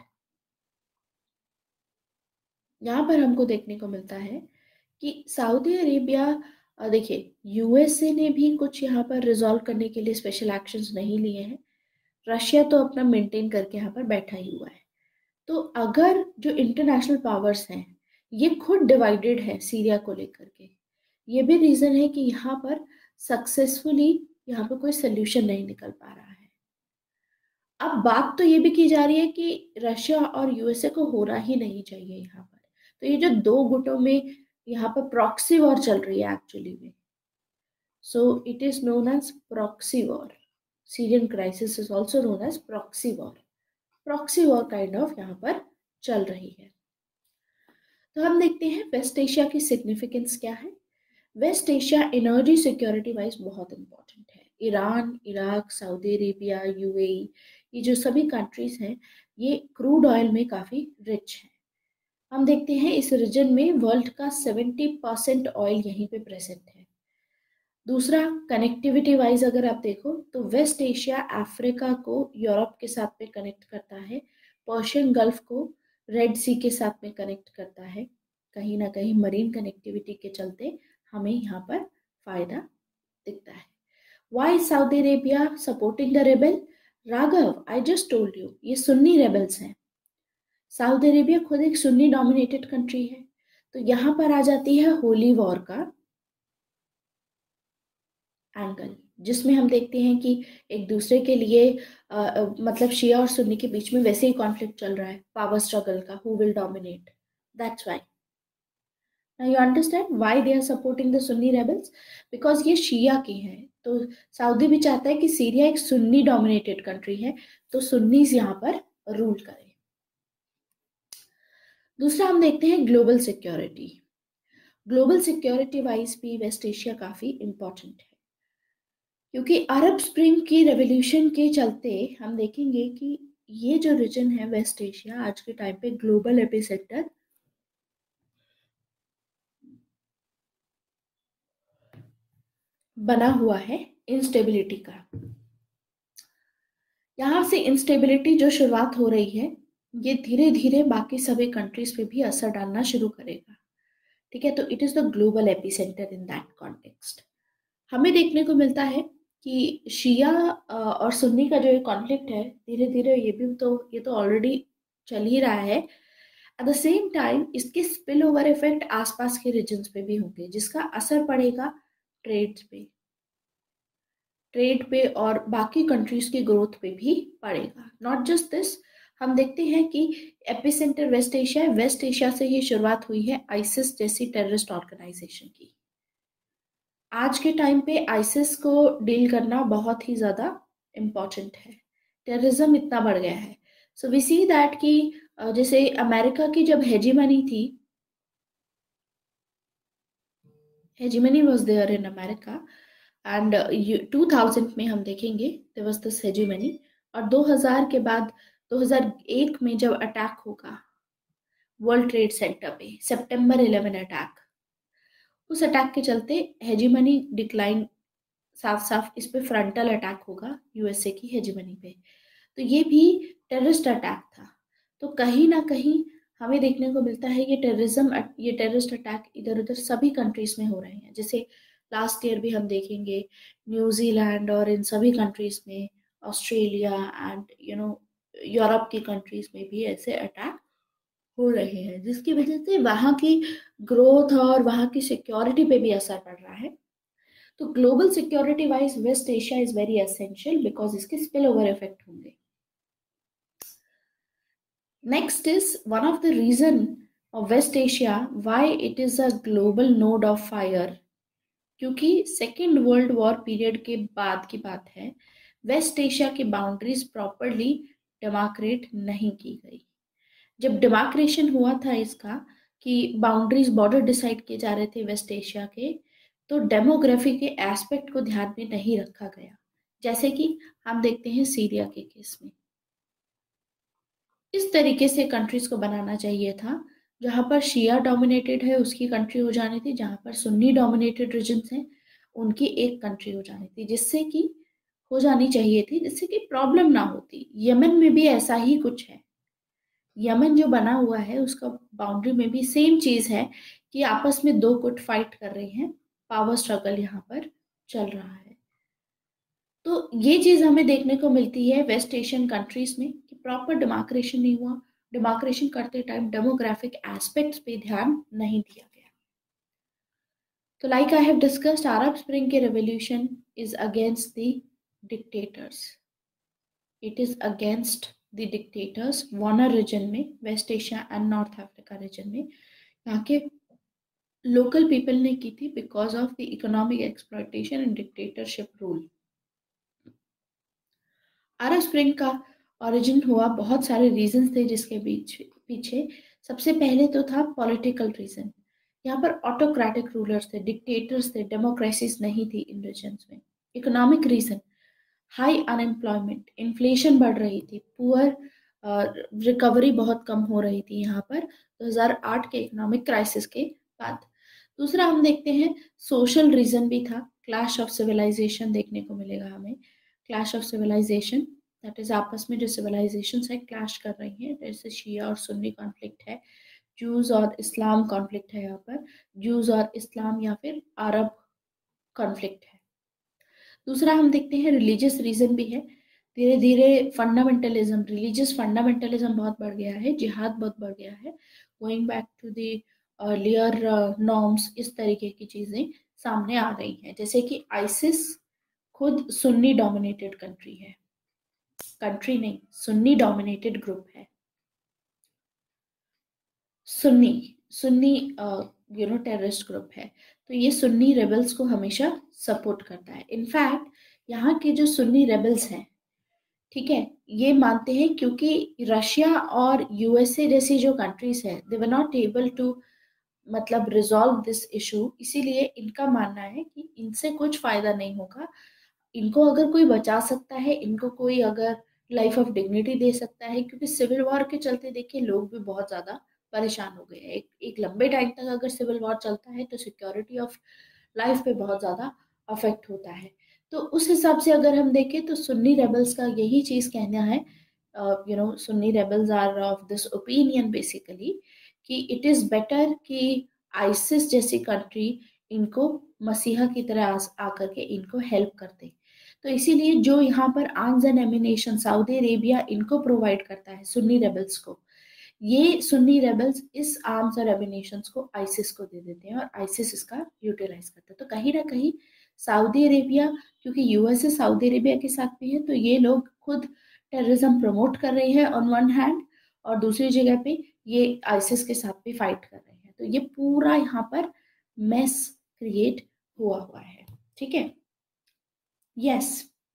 यहाँ पर हमको देखने को मिलता है कि सऊदी अरेबिया, देखिए यूएसए ने भी कुछ यहाँ पर रिजॉल्व करने के लिए स्पेशल एक्शंस नहीं लिए हैं। रशिया तो अपना मेंटेन करके यहाँ पर बैठा ही हुआ है। तो अगर जो इंटरनेशनल पावर्स हैं ये खुद डिवाइडेड है सीरिया को लेकर के, ये भी रीजन है कि यहाँ पर सक्सेसफुली यहाँ पे कोई सोल्यूशन नहीं निकल पा रहा है। अब बात तो ये भी की जा रही है कि रशिया और यूएसए को होना ही नहीं चाहिए यहाँ पर। तो ये जो दो गुटों में यहाँ पर प्रॉक्सी वॉर चल रही है एक्चुअली में, so it is known as proxy war. Syrian crisis is also known as proxy war. Proxy war kind of यहाँ पर चल रही है। तो हम देखते हैं वेस्ट एशिया की सिग्निफिकेंस क्या है। Waste Asia energy security wise बहुत इंपॉर्टेंट है। Iran, Iraq, Saudi Arabia, UAE, ये जो सभी कंट्रीज हैं ये क्रूड ऑयल में काफ़ी रिच हैं। हम देखते हैं इस रीजन में वर्ल्ड का 70% ऑयल यहीं पे प्रेजेंट है। दूसरा, कनेक्टिविटी वाइज अगर आप देखो तो वेस्ट एशिया अफ्रीका को यूरोप के साथ में कनेक्ट करता है, पर्शियन गल्फ को रेड सी के साथ में कनेक्ट करता है। कहीं ना कहीं मरीन कनेक्टिविटी के चलते हमें यहाँ पर फायदा दिखता है। Why Saudi Arabia supporting the rebel? Raghav, I just told you, ये सुन्नी रेबल्स हैं। सऊदी अरेबिया खुद एक सुन्नी डोमिनेटेड कंट्री है। तो यहाँ पर आ जाती है होली वॉर का एंगल, जिसमें हम देखते हैं कि एक दूसरे के लिए मतलब शिया और सुन्नी के बीच में वैसे ही कॉन्फ्लिक्ट चल रहा है, पावर स्ट्रगल का, who will dominate. That's why now you understand why they are supporting the Sunni rebels, because ये शिया की हैं। तो सऊदी भी चाहता है कि सीरिया एक सुन्नी डोमिनेटेड कंट्री है, तो सुन्नीज यहाँ पर रूल करें। दूसरा हम देखते हैं global security. Global security wise भी वेस्ट एशिया काफी इंपॉर्टेंट है, क्योंकि अरब स्प्रिंग की रेवोल्यूशन के चलते हम देखेंगे कि ये जो रीजन है वेस्ट एशिया आज के टाइम पे ग्लोबल एपिसेंटर बना हुआ है इंस्टेबिलिटी का। यहाँ से इंस्टेबिलिटी जो शुरुआत हो रही है ये धीरे धीरे बाकी सभी कंट्रीज पे भी असर डालना शुरू करेगा। ठीक है, तो it is the global epicentre in that context. हमें देखने को मिलता है कि शिया और सुन्नी का जो ये कॉन्फ्लिक्ट है धीरे धीरे ये तो ऑलरेडी चल ही रहा है। एट द सेम टाइम इसके स्पिल ओवर इफेक्ट आसपास के रीजन्स पे भी होंगे, जिसका असर पड़ेगा ट्रेड पे और बाकी कंट्रीज की ग्रोथ पे भी पड़ेगा। नॉट जस्ट दिस, हम देखते हैं कि एपिसेंटर वेस्ट एशिया है। वेस्ट एशिया से ही शुरुआत हुई है आईसिस जैसी टेररिस्ट ऑर्गेनाइजेशन की। आज के टाइम पे आईसिस को डील करना बहुत ही ज़्यादा इम्पॉर्टेंट है, टेररिज्म इतना बढ़ गया है। सो वी सी दैट कि जैसे अमेरिका की जब hegemony was there in America and 2000 में हम देखेंगे देयर वाज दिस हेजीमनी। और 2000 के बाद 2001 में जब अटैक होगा वर्ल्ड ट्रेड सेंटर पे, सितंबर 11 अटैक, उस अटैक के चलते हेजीमनी डिक्लाइन साफ साफ इस पे फ्रंटल अटैक होगा यूएसए की हेजीमनी पे। तो ये भी टेररिस्ट अटैक था। तो कहीं ना कहीं हमें देखने को मिलता है ये टेररिस्ट अटैक इधर उधर सभी कंट्रीज में हो रहे हैं। जैसे लास्ट ईयर भी हम देखेंगे न्यूजीलैंड और इन सभी कंट्रीज में, ऑस्ट्रेलिया एंड यूरोप की कंट्रीज में भी ऐसे अटैक हो रहे हैं, जिसकी वजह से वहाँ की ग्रोथ और वहाँ की सिक्योरिटी पे भी असर पड़ रहा है। तो global security wise west Asia is very essential because इसके स्पिल ओवर इफेक्ट होंगे। Next is one of the reason of West Asia why it is a global node of fire, क्योंकि सेकेंड वर्ल्ड वॉर पीरियड के बाद की बात है। Waste Asia की boundaries properly demarcate नहीं की गई। जब डेमार्केशन हुआ था इसका कि बाउंड्रीज बॉर्डर डिसाइड किए जा रहे थे वेस्ट एशिया के, तो डेमोग्राफी के एस्पेक्ट को ध्यान में नहीं रखा गया, जैसे कि हम देखते हैं सीरिया के केस में। इस तरीके से कंट्रीज को बनाना चाहिए था, जहां पर शिया डोमिनेटेड है उसकी कंट्री हो जानी थी, जहां पर सुन्नी डोमिनेटेड रीजन्स हैं उनकी एक कंट्री हो जानी थी, जिससे कि प्रॉब्लम ना होती। यमन में भी ऐसा ही कुछ है। यमन जो बना हुआ है उसका बाउंड्री में भी सेम चीज है कि आपस में दो गुट फाइट कर रहे हैं, पावर स्ट्रगल यहाँ पर चल रहा है। तो ये चीज हमें देखने को मिलती है वेस्ट एशियन कंट्रीज में कि प्रॉपर डेमार्केशन नहीं हुआ। डेमार्केशन करते टाइम डेमोग्राफिक एस्पेक्ट्स पे ध्यान नहीं दिया गया। तो like I have discussed, Arab spring के revolution is against the dictators, it is against the dictators वार्नर रीजन में, west Asia and north Africa region में यहाँ के लोकल पीपल ने की थी because of the economic exploitation and dictatorship rule. Arab spring का ओरिजिन हुआ, बहुत सारे रीजन थे जिसके पीछे। सबसे पहले तो था पॉलिटिकल रीजन, यहाँ पर ऑटोक्रेटिक रूलर्स थे, डिक्टेटर्स थे, डेमोक्रेसीज नहीं थी इन रीजन्स में। Economic reason, high unemployment, inflation बढ़ रही थी, पुअर रिकवरी बहुत कम हो रही थी यहाँ पर 2008 के इकोनॉमिक क्राइसिस के बाद। दूसरा हम देखते हैं सोशल रीजन भी था, क्लैश ऑफ सिविलाइजेशन देखने को मिलेगा हमें। Clash of civilization, that is आपस में जो सिविलाइजेशन है क्लैश कर रही हैं, जैसे शिया और सुन्नी कॉन्फ्लिक्ट है, जूज और इस्लाम कॉन्फ्लिक्ट है यहाँ पर, जूज और इस्लाम या फिर अरब कॉन्फ्लिक्ट है। दूसरा हम देखते हैं रिलीजियस रीजन भी है, धीरे धीरे फंडामेंटलिज्म, रिलीजियस फंडामेंटलिज्म बहुत बढ़ गया है, जिहाद बहुत बढ़ गया है, going back to the earlier norms, इस तरीके की चीजें सामने आ रही हैं। जैसे कि आइसिस खुद सुन्नी डोमिनेटेड कंट्री है, कंट्री नहीं, सुन्नी डोमिनेटेड ग्रुप है, सुन्नी सुन्नी टेररिस्ट ग्रुप है। तो ये सुन्नी रेबल्स को हमेशा सपोर्ट करता है। इनफैक्ट यहाँ के जो सुन्नी रेबल्स हैं, ठीक है, ये मानते हैं क्योंकि रशिया और यूएसए जैसी जो कंट्रीज है, they were not able to मतलब रिजॉल्व दिस इशू, इसीलिए इनका मानना है कि इनसे कुछ फायदा नहीं होगा। इनको अगर कोई बचा सकता है, इनको कोई अगर लाइफ ऑफ डिग्निटी दे सकता है, क्योंकि सिविल वॉर के चलते देखिए लोग भी बहुत ज्यादा परेशान हो गए हैं। एक लंबे टाइम तक अगर सिविल वॉर चलता है तो सिक्योरिटी ऑफ लाइफ पे बहुत ज्यादा अफेक्ट होता है। तो उस हिसाब से अगर हम देखें तो सुन्नी रेबल्स का यही चीज कहना है, Sunni rebels are of this opinion basically कि इट इज बेटर कि आइसिस जैसी कंट्री इनको मसीहा की तरह आकर के इनको हेल्प करते। तो इसीलिए जो यहाँ पर arms and ammunition Saudi Arabia इनको प्रोवाइड करता है सुन्नी रेबल्स को, ये सुन्नी रेबल्स इस आर्म्स और एमिनेशंस को आइसिस को दे देते हैं और आइसिस इसका यूटिलाइज करता है। तो कहीं ना कहीं सऊदी अरेबिया, क्योंकि यूएसए सऊदी अरेबिया के साथ भी है, तो ये लोग खुद टेररिज्म प्रमोट कर रहे हैं ऑन वन हैंड, और दूसरी जगह पे ये आइसिस के साथ भी फाइट कर रहे हैं। तो ये पूरा यहाँ पर मेस क्रिएट हुआ है, ठीक है। यस,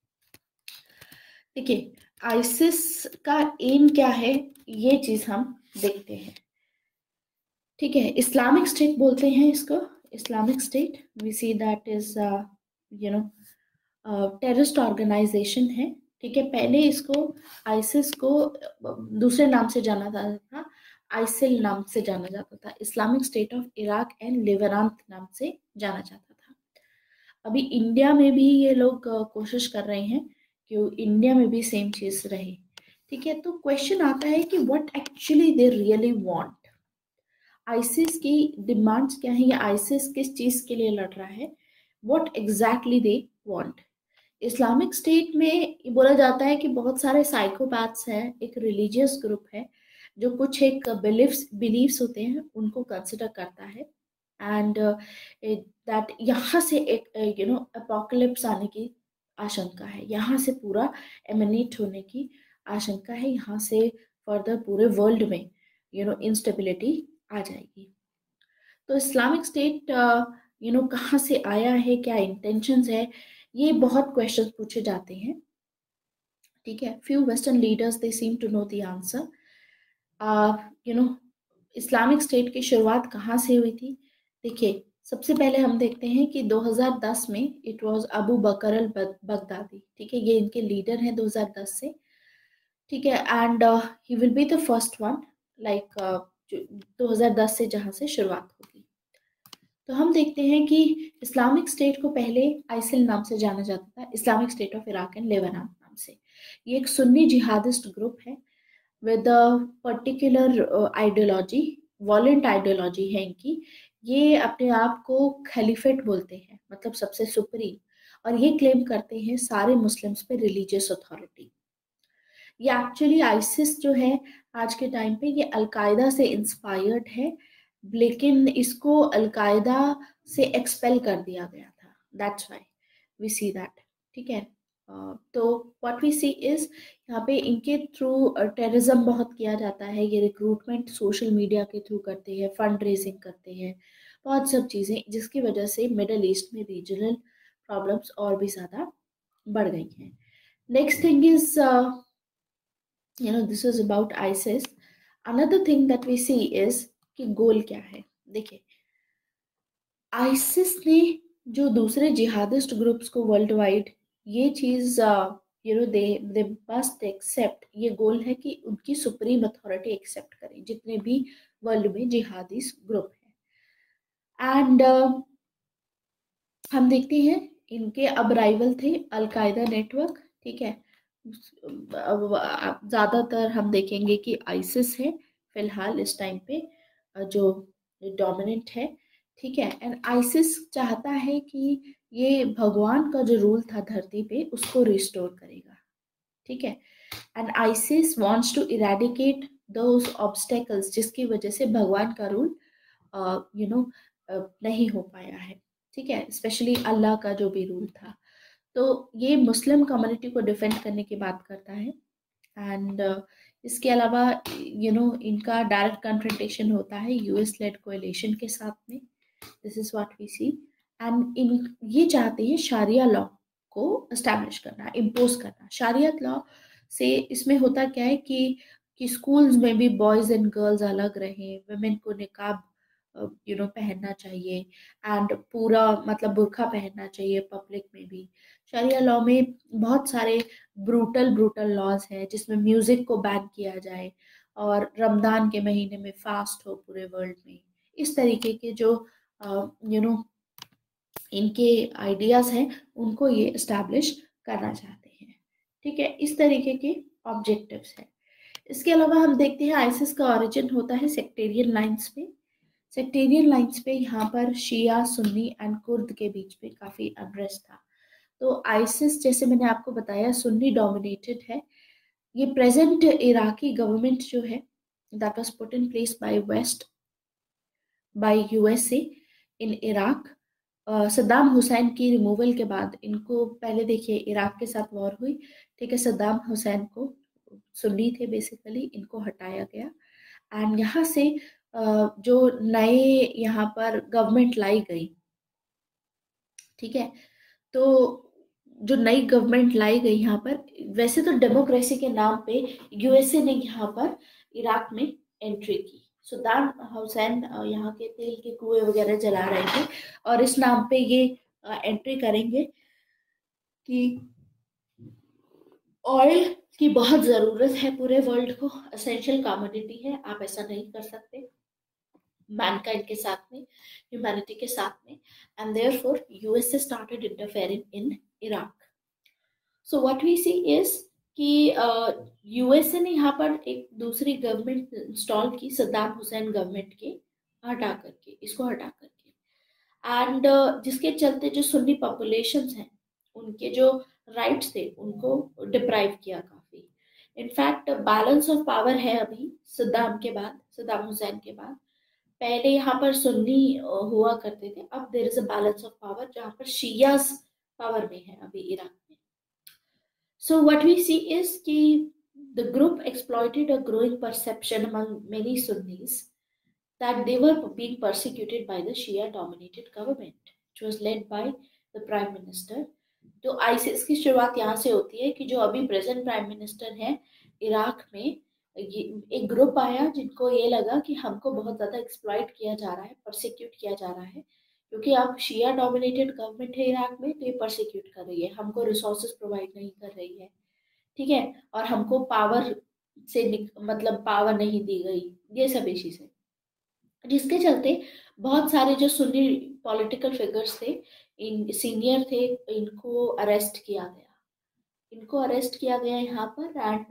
देखिए आइसिस का एम क्या है, ये चीज हम देखते हैं, ठीक है। इस्लामिक स्टेट बोलते हैं इसको, Islamic state we see that is you know terrorist organisation है, ठीक है। पहले इसको आइसिस को दूसरे नाम से जाना जाता था, आइसिल नाम से जाना जाता था, Islamic state of Iraq and Levant नाम से जाना जाता था। अभी इंडिया में भी ये लोग कोशिश कर रहे हैं कि इंडिया में भी सेम चीज रहे, ठीक है। तो क्वेश्चन आता है कि what actually they really want, ISIS की डिमांड्स क्या है, या आइसिस किस चीज के लिए लड़ रहा है, what exactly they want. Islamic state में ये बोला जाता है कि बहुत सारे साइकोपैथ्स हैं, एक रिलीजियस ग्रुप है जो कुछ एक बिलीफ्स होते हैं उनको कंसिडर करता है, एंड दैट यहाँ से एक अपोकलिप्स आने की आशंका है, यहाँ से पूरा एमिनेट होने की आशंका है, यहाँ से फर्दर पूरे वर्ल्ड में इंस्टेबिलिटी आ जाएगी। तो इस्लामिक स्टेट कहाँ से आया है, क्या इंटेंशंस है, ये बहुत क्वेश्चन पूछे जाते हैं, ठीक है। Few western leaders they seem to know the answer. Islamic state की शुरुआत कहाँ से हुई थी, देखिए सबसे पहले हम देखते हैं कि 2010 में it was Abu Bakr al Baghdadi, ठीक है, ये इनके लीडर हैं 2010 से, ठीक है। And he will be the first one, like 2010 से जहाँ से शुरुआत होगी। तो हम देखते हैं कि इस्लामिक स्टेट को पहले आइसिल नाम से जाना जाता था, Islamic state of Iraq and Lebanon नाम से। ये एक सुन्नी जिहादिस्ट ग्रुप है with a particular ideology, violent ideology है इनकी। ये अपने आप को खलीफेट बोलते हैं, मतलब सबसे सुप्रीम, और ये क्लेम करते हैं सारे मुस्लिम्स पे रिलीजियस अथॉरिटी। ये एक्चुअली आइसिस जो है आज के टाइम पे ये अलकायदा से इंस्पायर्ड है, लेकिन इसको अलकायदा से एक्सपेल कर दिया गया था, that's why we see that. ठीक है, तो व्हाट वी सी इज यहाँ पे इनके थ्रू टेररिज्म बहुत किया जाता है, ये रिक्रूटमेंट सोशल मीडिया के थ्रू करते हैं, फंड रेजिंग करते हैं, बहुत सब चीज़ें, जिसकी वजह से मिडल ईस्ट में रीजनल प्रॉब्लम्स और भी ज़्यादा बढ़ गई हैं। Next thing is this is about ISIS. Another thing that we see is कि गोल क्या है। देखिए, आइसिस ने जो दूसरे जिहादिस्ट ग्रुप्स को वर्ल्ड वाइड ये चीज दे मस्ट एक्सेप्ट, ये गोल है कि उनकी सुप्रीम अथॉरिटी एक्सेप्ट करें जितने भी वर्ल्ड में जिहादी ग्रुप हैं। एंड हम देखते हैं इनके अब राइवल थे अलकायदा नेटवर्क। ठीक है, ज्यादातर हम देखेंगे कि आइसिस है फिलहाल इस टाइम पे जो डोमिनेंट है। ठीक है, एंड आइसिस चाहता है कि ये भगवान का जो रूल था धरती पे उसको रिस्टोर करेगा। ठीक है, and ISIS wants to eradicate those obstacles जिसकी वजह से भगवान का रूल नहीं हो पाया है। ठीक है, स्पेशली अल्लाह का जो भी रूल था। तो ये मुस्लिम कम्युनिटी को डिफेंड करने की बात करता है। एंड इसके अलावा इनका डायरेक्ट कन्फ्रंटेशन होता है यूएस लेड कोएलिशन के साथ में। This is what we see. And इन ये चाहते हैं शारिया लॉ को एस्टैब्लिश करना, इम्पोज करना। शारिया लॉ से इसमें होता क्या है कि स्कूल्स में भी बॉयज एंड गर्ल्स अलग रहें, वुमेन को निकाब पहनना चाहिए, एंड पूरा मतलब बुर्का पहनना चाहिए पब्लिक में भी। शरिया लॉ में बहुत सारे ब्रूटल ब्रूटल लॉज हैं जिसमें म्यूजिक को बैन किया जाए और रमजान के महीने में फास्ट हो पूरे वर्ल्ड में। इस तरीके के जो इनके आइडियाज हैं उनको ये इस्टेब्लिश करना चाहते हैं। ठीक है, इस तरीके के ऑब्जेक्टिव्स हैं। इसके अलावा हम देखते हैं आइसिस का ओरिजिन होता है सेक्टेरियन लाइंस पे। सेक्टेरियन लाइंस पे यहाँ पर शिया सुन्नी एंड कुर्द के बीच में काफी अनरेस्ट था। तो आइसिस जैसे मैंने आपको बताया सुन्नी डोमिनेटेड है। ये प्रेजेंट इराकी गवर्नमेंट जो है that was put in place by USA in Iraq. Saddam Hussein की रिमूवल के बाद इनको, पहले देखिए इराक के साथ वॉर हुई। ठीक है, सद्दाम हुसैन को, सुन्नी थे बेसिकली, इनको हटाया गया। एंड यहाँ से जो नए यहाँ पर गवर्नमेंट लाई गई। ठीक है, तो जो नई गवर्नमेंट लाई गई यहाँ पर, वैसे तो डेमोक्रेसी के नाम पे यूएसए ने यहाँ पर इराक में एंट्री की। सद्दाम हुसैन यहाँ के तेल के कुएं वगैरह जला रहे थे और इस नाम पे ये एंट्री करेंगे कि ऑयल की बहुत जरूरत है पूरे वर्ल्ड को, एसेंशियल कमोडिटी है, आप ऐसा नहीं कर सकते मैनकाइंड के साथ में, ह्यूमैनिटी के साथ में। And therefore USA started interfering in Iraq. So what we see is कि यूएसए ने यहाँ पर एक दूसरी गवर्नमेंट इंस्टॉल की सद्दाम हुसैन गवर्नमेंट के हटा करके, इसको हटा करके। एंड जिसके चलते जो सुन्नी पॉपुलेशंस हैं उनके जो राइट्स थे उनको डिप्राइव किया काफी। इनफैक्ट बैलेंस ऑफ पावर है अभी सद्दाम के बाद, सद्दाम हुसैन के बाद। पहले यहाँ पर सुन्नी हुआ करते थे, अब there is a balance of power जहाँ पर शियास पावर में है अभी इराक में। So what we see is कि the group exploited a growing perception among many Sunnis that they were being persecuted by the Shia dominated government which was led by the prime minister। तो ISIS की शुरुआत यहाँ से होती है कि जो अभी प्रेजेंट प्राइम मिनिस्टर हैं इराक में, ये एक ग्रुप आया जिनको ये लगा कि हमको बहुत ज़्यादा एक्सप्लॉइट किया जा रहा है, परसिक्यूट किया जा रहा है, क्योंकि अब शिया डोमिनेटेड गवर्नमेंट है इराक में, तो ये परसिक्यूट कर रही है, हमको रिसोर्सेज प्रोवाइड नहीं कर रही है। ठीक है, और हमको पावर से मतलब पावर नहीं दी गई, ये सब चीज़ें, जिसके चलते बहुत सारे जो सुन्नी पॉलिटिकल फिगर्स थे, इन सीनियर थे, इनको अरेस्ट किया गया। इनको अरेस्ट किया गया यहाँ पर। एंड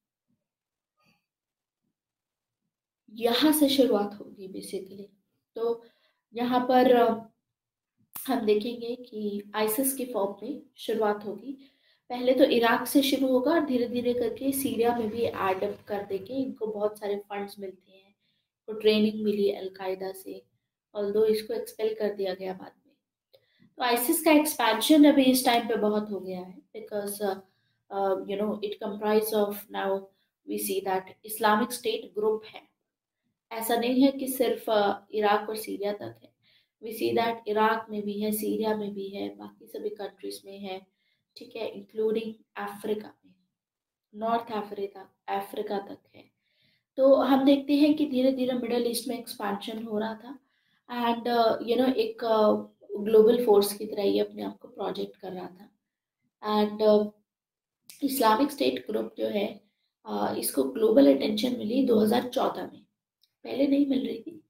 यहाँ से शुरुआत होगी बेसिकली। तो यहाँ पर हम देखेंगे कि आइसिस की फॉर्म में शुरुआत होगी। पहले तो इराक से शुरू होगा, धीरे धीरे करके सीरिया में भी एड अप कर देंगे। इनको बहुत सारे फंड्स मिलते हैं, को ट्रेनिंग मिली अलकायदा से, ऑल्दो इसको एक्सपेल कर दिया गया बाद में। तो आईसिस का एक्सपेंशन अभी इस टाइम पे बहुत हो गया है, because it comprise of now we see that Islamic State group है। ऐसा नहीं है कि सिर्फ इराक और सीरिया तक है, वी सी दैट इराक में भी है, सीरिया में भी है, बाकी सभी कंट्रीज में है, ठीक है, इंक्लूडिंग अफ्रीका में, नॉर्थ अफ्रीका अफ्रीका तक है। तो हम देखते हैं कि धीरे धीरे मिडल ईस्ट में एक्सपेंशन हो रहा था एंड एक ग्लोबल फोर्स की तरह ये अपने आप को प्रोजेक्ट कर रहा था। एंड इस्लामिक स्टेट ग्रुप जो है इसको ग्लोबल अटेंशन मिली 2014 में, पहले नहीं मिल रही थी,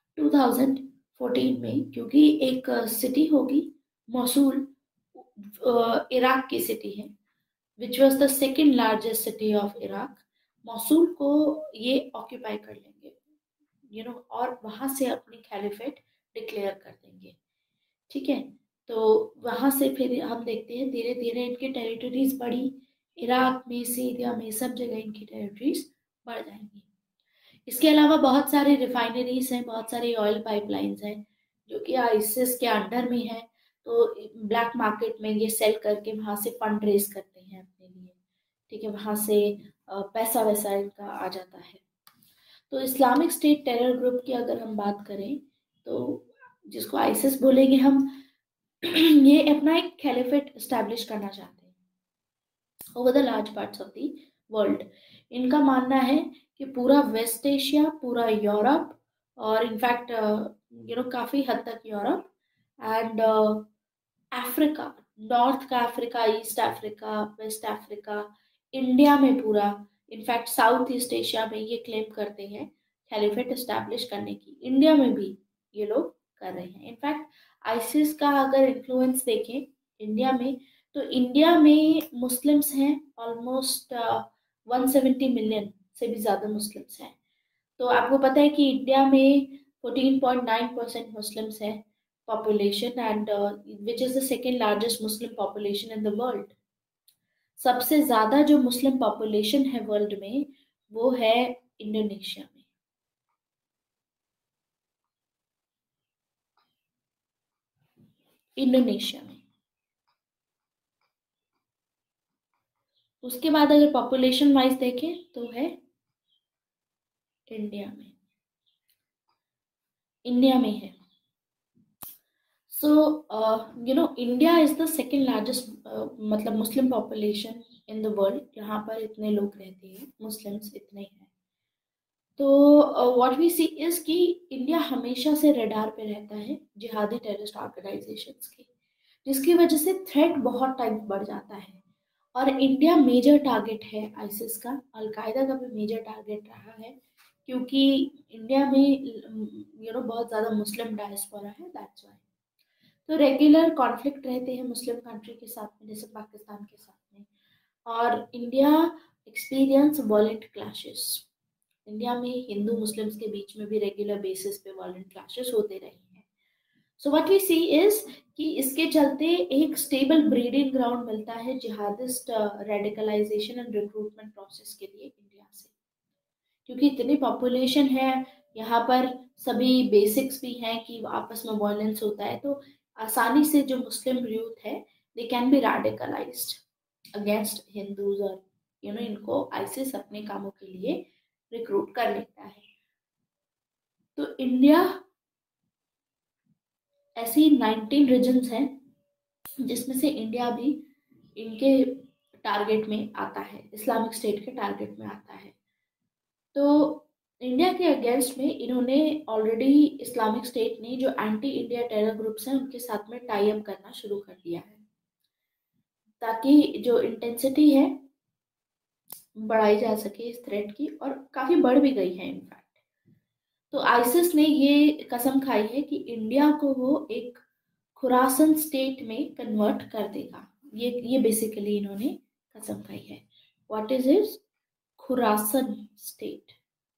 2014 में, क्योंकि एक सिटी होगी मौसूल, इराक की सिटी है, which was the second largest city of Iraq. Mosul को ये ऑक्यूपाई कर लेंगे, और वहां से अपनी कैलिफेट डिक्लेयर कर देंगे, ठीक है। तो वहां से फिर हम देखते हैं धीरे धीरे इनकी टेरिटरीज बढ़ी, इराक में, सीरिया में, सब जगह इनकी टेरिटरीज बढ़ जाएंगी। इसके अलावा बहुत सारे रिफाइनरीज हैं, बहुत सारी ऑयल पाइपलाइंस हैं जो कि आईसिस के अंडर में है। तो ब्लैक मार्केट में ये सेल करके वहां से फंड रेज करते हैं अपने लिए, ठीक है, वहां से पैसा वैसा इनका आ जाता है। तो इस्लामिक स्टेट टेरर ग्रुप की अगर हम बात करें, तो जिसको आईसिस बोलेंगे हम, ये अपना एक कैलिफेट एस्टैब्लिश करना चाहते हैं over the large parts of the world. इनका मानना है कि पूरा वेस्ट एशिया, पूरा यूरोप, और इनफैक्ट काफी हद तक यूरोप एंड अफ्रीका, नॉर्थ का Africa, East Africa, West Africa, India में पूरा, इनफैक्ट साउथ ईस्ट एशिया में ये क्लेम करते हैं कैलिफेट एस्टैब्लिश करने की। इंडिया में भी ये लोग कर रहे हैं। इनफैक्ट आईसिस का अगर इन्फ्लुएंस देखें इंडिया में, तो इंडिया में मुस्लिम्स हैं ऑलमोस्ट 170 मिलियन से भी ज़्यादा मुस्लिम्स हैं। तो आपको पता है कि इंडिया में 14.9% मुस्लिम्स हैं population and which is the second largest Muslim population in the world। सबसे ज्यादा जो मुस्लिम पॉपुलेशन है वर्ल्ड में वो है इंडोनेशिया में। इंडोनेशिया में उसके बाद अगर पॉपुलेशन वाइज देखें तो है इंडिया में, इंडिया में है। So India is the second largest मतलब Muslim population in the world, यहाँ पर इतने लोग रहते हैं, मुस्लिम्स इतने हैं। तो व्हाट वी सी इज कि इंडिया हमेशा से रडार पे रहता है जिहादी टेररिस्ट ऑर्गेनाइजेशंस की, जिसकी वजह से थ्रेट बहुत टाइम बढ़ जाता है। और इंडिया मेजर टारगेट है आईसिस का, अलकायदा का भी मेजर टारगेट रहा है, क्योंकि इंडिया में बहुत ज़्यादा मुस्लिम डायस्पोरा है, दैट्स वाई। तो रेगुलर कॉन्फ्लिक्ट रहते हैं मुस्लिम कंट्री के साथ में, जैसे पाकिस्तान के साथ में, और India experience violent clashes. India में हिंदू मुस्लिम्स के बीच में भी रेगुलर बेसिस पे वॉलेंट क्लैशेस होते रहे हैं। So what we see is कि इसके चलते एक स्टेबल ब्रीडिंग ग्राउंड मिलता है jihadist radicalisation and recruitment process के लिए इंडिया से, क्योंकि इतनी पॉपुलेशन है यहाँ पर, सभी बेसिक्स भी हैं कि आपस में वॉयलेंस होता है, तो आसानी से जो मुस्लिम यूथ है they can be radicalised against Hindus, और इनको आईसिस अपने कामों के लिए रिक्रूट कर लेता है। तो इंडिया ऐसी 19 रीजन्स हैं जिसमें से इंडिया भी इनके टारगेट में आता है, इस्लामिक स्टेट के टारगेट में आता है। तो इंडिया के अगेंस्ट में इन्होंने ऑलरेडी, इस्लामिक स्टेट ने जो एंटी इंडिया टेरर ग्रुप्स हैं उनके साथ में टाई अप करना शुरू कर दिया है, ताकि जो इंटेंसिटी है बढ़ाई जा सके इस थ्रेट की, और काफी बढ़ भी गई है इनफैक्ट। तो आईसिस ने ये कसम खाई है कि इंडिया को वो एक खुरासन स्टेट में कन्वर्ट कर देगा। ये बेसिकली इन्होंने कसम खाई है। What is is Khorasan State?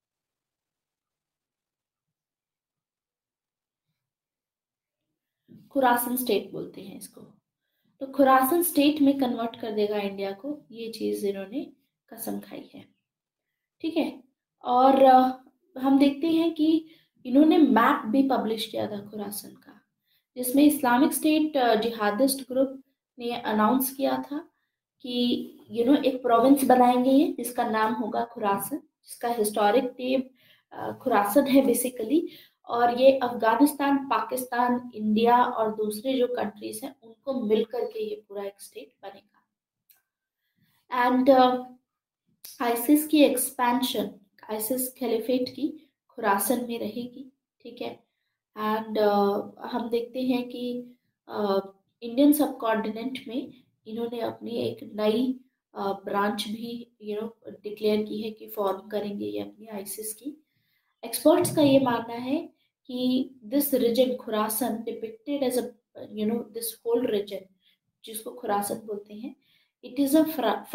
Khorasan State बोलते हैं इसको। तो खुरासन स्टेट में कन्वर्ट कर देगा इंडिया को, ये चीज इन्होंने कसम खाई है, ठीक है। और हम देखते हैं कि इन्होंने मैप भी पब्लिश किया था खुरासन का, जिसमें इस्लामिक स्टेट जिहादिस्ट ग्रुप ने अनाउंस किया था कि एक प्रोविंस बनाएंगे ये, जिसका नाम होगा खुरासन, जिसका हिस्टोरिक नेम खुरासन है बेसिकली। और ये अफगानिस्तान, पाकिस्तान, इंडिया और दूसरे जो कंट्रीज हैं उनको मिलकर के ये पूरा एक स्टेट बनेगा। एंड आइसिस की एक्सपेंशन, आइसिस खलीफेट की खुरासन में रहेगी, ठीक है। एंड हम देखते हैं कि इंडियन सब कॉन्टिनेंट में इन्होंने अपनी एक नई ब्रांच भी डिक्लेयर की है कि फॉर्म करेंगे ये अपनी आइसिस की। एक्सपर्ट्स का ये मानना है कि this region Khorasan depicted as a this whole region जिसको खुरासन बोलते हैं, it is a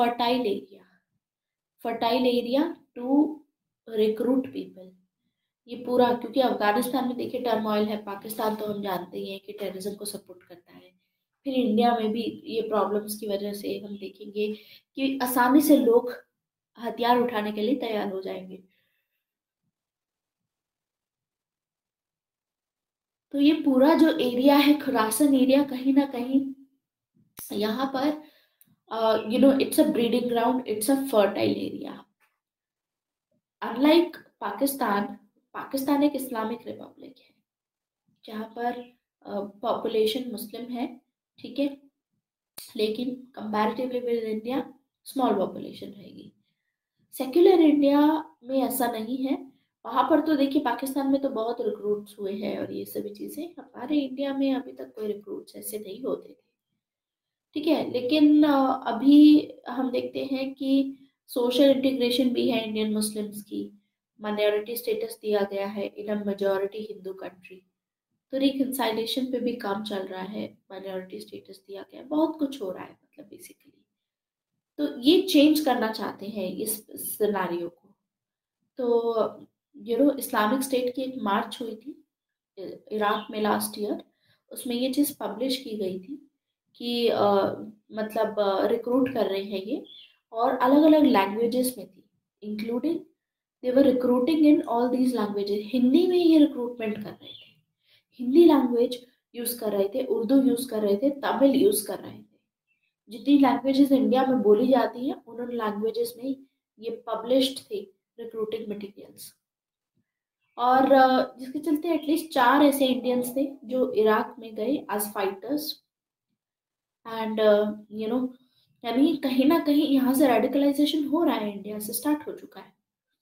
fertile area to recruit people. ये पूरा, क्योंकि अफगानिस्तान में देखिए टर्मोइल है, पाकिस्तान तो हम जानते ही हैं कि टेररिज्म को सपोर्ट करता है, फिर इंडिया में भी ये प्रॉब्लम्स की वजह से हम देखेंगे कि आसानी से लोग हथियार उठाने के लिए तैयार हो जाएंगे। तो ये पूरा जो एरिया है खुरासन एरिया, कहीं ना कहीं यहाँ पर it's a breeding ground, it's a fertile area. Unlike Pakistan, Pakistan एक इस्लामिक रिपब्लिक है जहाँ पर पॉपुलेशन मुस्लिम है, ठीक है, लेकिन comparatively with India small population रहेगी। सेक्युलर इंडिया में ऐसा नहीं है। वहां पर तो देखिए पाकिस्तान में तो बहुत रिक्रूट्स हुए हैं और ये सभी चीजें, हमारे इंडिया में अभी तक कोई रिक्रूट्स ऐसे नहीं होते थे, ठीक है। लेकिन अभी हम देखते हैं कि सोशल इंटीग्रेशन भी है इंडियन मुस्लिम्स की, माइनॉरिटी स्टेटस दिया गया है in a majority Hindu country, तो रिकंसाइलेशन पे भी काम चल रहा है, माइनॉरिटी स्टेटस दिया गया है, बहुत कुछ हो रहा है मतलब बेसिकली। तो ये चेंज करना चाहते हैं इस सिनारियो को। तो इस्लामिक स्टेट की एक मार्च हुई थी इराक में लास्ट ईयर, उसमें ये चीज़ पब्लिश की गई थी कि मतलब रिक्रूट कर रहे हैं ये, और अलग अलग लैंग्वेजेस में थी, including they were recruiting in all these languages. Hindi में ये रिक्रूटमेंट कर रहे थे, हिंदी लैंग्वेज यूज कर रहे थे, उर्दू यूज कर रहे थे, तमिल यूज कर रहे थे, जितनी लैंग्वेजेस इंडिया में बोली जाती हैं उन लैंग्वेजेस में ये पब्लिश्ड थे रिक्रूटिंग मटेरियल्स। और जिसके चलते एटलीस्ट 4 ऐसे इंडियंस थे जो इराक में गए एज फाइटर्स। एंड यानी कहीं ना कहीं यहाँ से रेडिकलाइजेशन हो रहा है, इंडिया से स्टार्ट हो चुका है।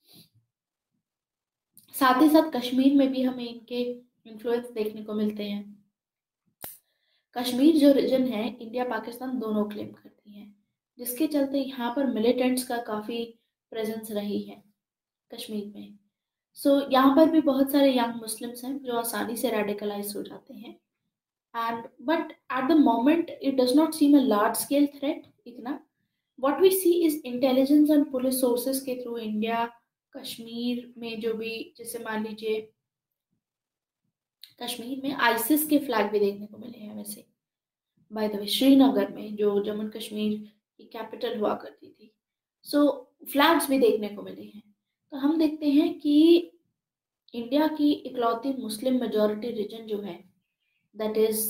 साथ ही साथ कश्मीर में भी हमें इनके इन्फ्लुएंस देखने को मिलते हैं। कश्मीर जो रीजन है इंडिया पाकिस्तान दोनों क्लेम करती हैं, जिसके चलते यहाँ पर मिलिटेंट्स का काफ़ी प्रेजेंस रही है कश्मीर में। सो यहाँ पर भी बहुत सारे यंग मुस्लिम्स हैं जो आसानी से रेडिकलाइज हो जाते हैं। And but at the moment it does not seem a large scale threat इतना। What we see is intelligence and police sources के थ्रू इंडिया कश्मीर में जो भी, जैसे मान लीजिए कश्मीर में आईसिस के फ्लैग भी देखने को मिले हैं वैसे, बाय द वे श्रीनगर में जो जम्मू कश्मीर की कैपिटल हुआ करती थी, सो फ्लैग्स भी देखने को मिले हैं। तो हम देखते हैं कि इंडिया की इकलौती मुस्लिम मेजॉरिटी रीजन जो है, दैट इज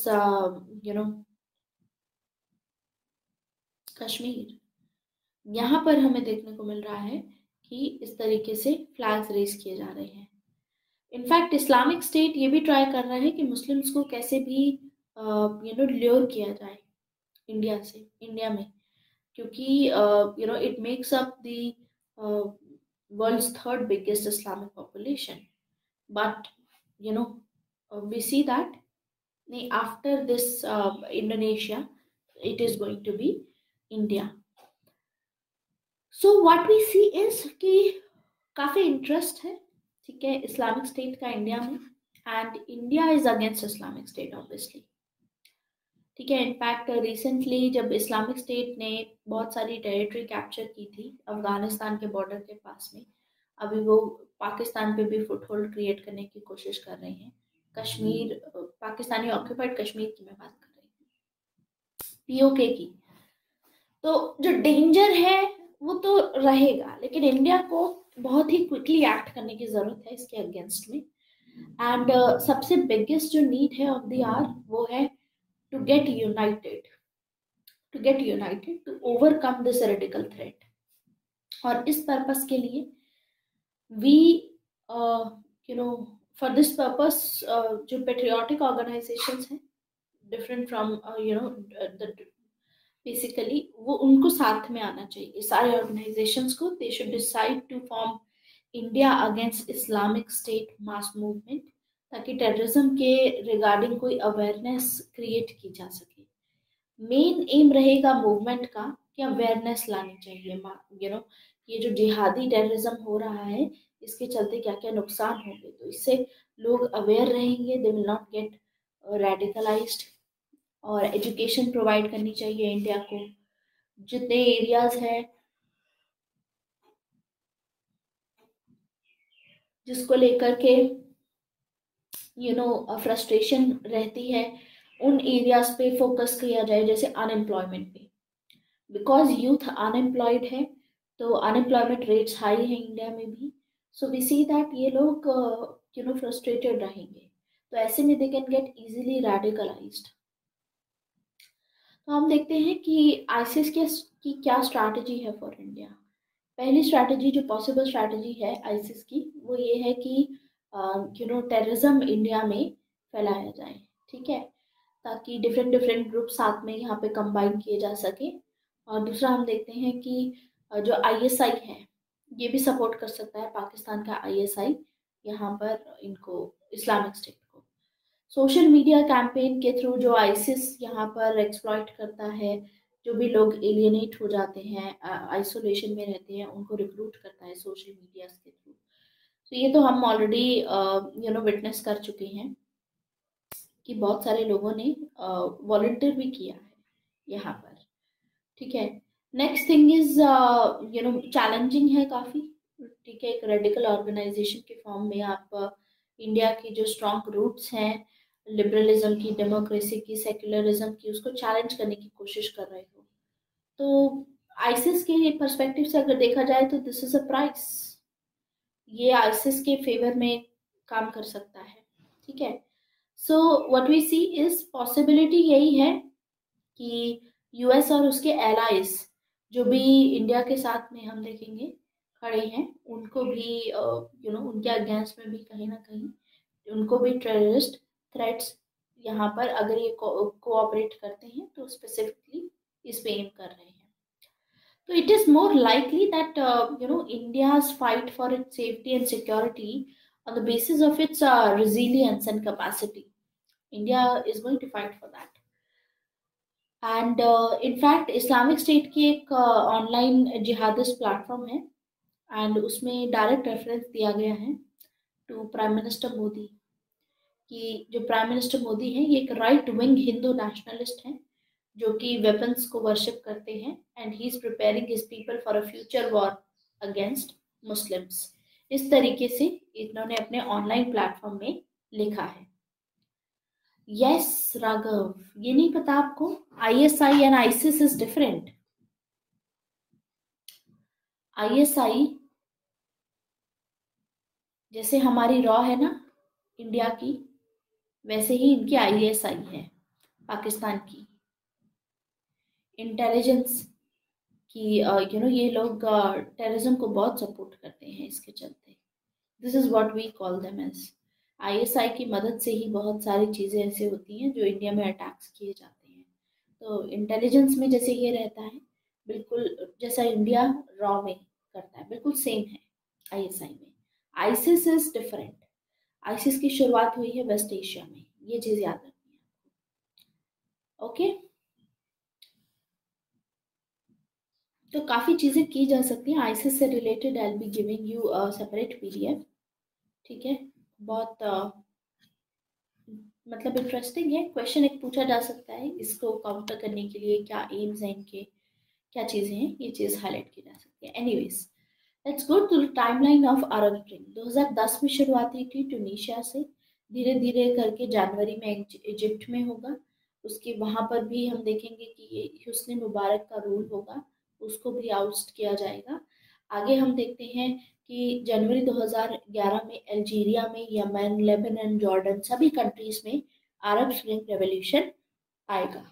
कश्मीर, यहाँ पर हमें देखने को मिल रहा है कि इस तरीके से फ्लैग्स रेज किए जा रहे हैं। इनफैक्ट इस्लामिक स्टेट ये भी ट्राई कर रहा है कि मुस्लिम्स को कैसे भी ल्योर किया जाए इंडिया में, क्योंकि it makes up the uh, world's third biggest Islamic population. But we see that after this Indonesia, it is going to be India. So what we see is कि काफी interest है, ठीक है, Islamic State का India में, and India is against Islamic State obviously, ठीक है। In fact recently जब इस्लामिक स्टेट ने बहुत सारी टेरिटरी कैप्चर की थी अफगानिस्तान के बॉर्डर के पास में, अभी वो पाकिस्तान पे भी फुटहोल्ड क्रिएट करने की कोशिश कर रहे हैं। कश्मीर, पाकिस्तानी ऑक्यूपाइड कश्मीर की मैं बात कर रही हूँ, पीओके की। तो जो डेंजर है वो तो रहेगा, लेकिन इंडिया को बहुत ही क्विकली एक्ट करने की जरूरत है इसके अगेंस्ट में। एंड सबसे बिगेस्ट जो नीड है ऑफ द आवर वो है to get united, to overcome this radical threat. और इस पर्पस के लिए वी फॉर दिस पर्पस जो पेट्रियाटिक ऑर्गेनाइजेशंस हैं, डिफरेंट फ्रॉम द बेसिकली, वो उनको साथ में आना चाहिए सारे ऑर्गेनाइजेशंस को। They should decide to form India against Islamic State mass movement, ताकि टेररिज्म के रिगार्डिंग कोई अवेयरनेस क्रिएट की जा सके। मेन एम रहेगा मूवमेंट का कि अवेयरनेस लानी चाहिए। ये जो जिहादी टेररिज्म हो रहा है, इसके चलते क्या क्या नुकसान होंगे, तो इससे लोग अवेयर रहेंगे, they will not get radicalised. और एजुकेशन प्रोवाइड करनी चाहिए इंडिया को। जितने एरियाज हैं जिसको लेकर के फ्रस्ट्रेशन रहती है, उन एरियाज पे फोकस किया जाए, जैसे अनएम्प्लॉयमेंट पे। बिकॉज यूथ अनएम्प्लॉयड है, तो अनएम्प्लॉयमेंट रेट्स हाई है इंडिया में भी। सो वी सी दैट ये लोग फ्रस्ट्रेटेड रहेंगे, तो ऐसे में they can get easily radicalised. तो हम देखते हैं कि आईसिस की क्या स्ट्रैटेजी है फॉर इंडिया। पहली स्ट्रैटेजी, जो पॉसिबल स्ट्रैटेजी है आईसिस की, वो ये है कि टेररिज्म इंडिया में फैलाया जाए, ठीक है, ताकि डिफरेंट डिफरेंट ग्रुप साथ में यहाँ पे कंबाइन किए जा सके। और दूसरा हम देखते हैं कि जो आईएसआई है, ये भी सपोर्ट कर सकता है पाकिस्तान का आईएसआई यहाँ पर इनको, इस्लामिक स्टेट को। सोशल मीडिया कैंपेन के थ्रू जो आईसिस यहाँ पर एक्सप्लॉइट करता है, जो भी लोग एलियनेट हो जाते हैं, आइसोलेशन में रहते हैं, उनको रिक्रूट करता है सोशल मीडिया के थ्रू। तो ये तो हम ऑलरेडी विटनेस कर चुके हैं कि बहुत सारे लोगों ने वॉलंटियर भी किया है यहाँ पर, ठीक है। नेक्स्ट थिंग इज चैलेंजिंग है काफ़ी, ठीक है। एक रेडिकल ऑर्गेनाइजेशन के फॉर्म में आप इंडिया की जो स्ट्रॉन्ग रूट्स हैं, लिबरलिज्म की, डेमोक्रेसी की, सेक्युलरिज्म की, उसको चैलेंज करने की कोशिश कर रहे हो। तो आईसिस के पर्सपेक्टिव से अगर देखा जाए तो दिस इज अ प्राइस, ये आईसिस के फेवर में काम कर सकता है, ठीक है। So what we see is possibility यही है कि यूएस और उसके एलाइज जो भी इंडिया के साथ में हम देखेंगे खड़े हैं, उनको भी उनके अगेंस्ट में भी कहीं ना कहीं उनको भी टेररिस्ट थ्रेट्स यहाँ पर, अगर ये कोऑपरेट करते हैं तो स्पेसिफिकली इस पे एम कर रहे हैं। So it is more likely that India's fight for its safety and security on the basis of its resilience and capacity. India is going to fight for that. And in fact, Islamic State की एक online jihadist platform है, and उसमें direct reference दिया गया है to prime minister Modi, कि जो prime minister Modi हैं ये एक राइट विंग हिंदू नेशनलिस्ट हैं, जो कि वेपन्स को वर्शिप करते हैं, and he is preparing his people for a future war against Muslims. इस तरीके से इन्होंने अपने ऑनलाइन प्लेटफॉर्म में लिखा है। यस राघव, ये नहीं पता आपको, ISI and ISIS is different. ISI जैसे हमारी रॉ है ना इंडिया की, वैसे ही इनकी आईएसआई है पाकिस्तान की, इंटेलिजेंस कि ये लोग टेररिज्म को बहुत सपोर्ट करते हैं, इसके चलते this is what we call them as. ISI की मदद से ही बहुत सारी चीज़ें ऐसे होती हैं जो इंडिया में अटैक्स किए जाते हैं। तो इंटेलिजेंस में जैसे ये रहता है, बिल्कुल जैसा इंडिया रॉ में करता है, बिल्कुल सेम है आईएसआई में। ISIS is different. आईसिस की शुरुआत हुई है वेस्ट एशिया में, ये चीज़ याद रखनी है, ओके। तो काफ़ी चीज़ें की जा सकती हैं आईसिस से related. I be giving you separate PDF, ठीक है। बहुत मतलब इंटरेस्टिंग है। क्वेश्चन एक पूछा जा सकता है, इसको काउंटर करने के लिए क्या एम्स हैं इनके, क्या चीज़ें हैं, ये चीज़ हाईलाइट की जा सकती है। Anyways, let's go to timeline of Arab Spring. 2010 में शुरुआत हुई थी ट्यूनीशिया से, धीरे धीरे करके जनवरी में इजिप्ट में होगा। उसके वहाँ पर भी हम देखेंगे कि ये हुस्न मुबारक का रूल होगा, उसको भी आउस्ट किया जाएगा। आगे हम देखते हैं कि जनवरी 2011 में अल्जीरिया में, यमन, लेबनान, जॉर्डन सभी कंट्रीज में अरब स्प्रिंग रेवोल्यूशन आएगा।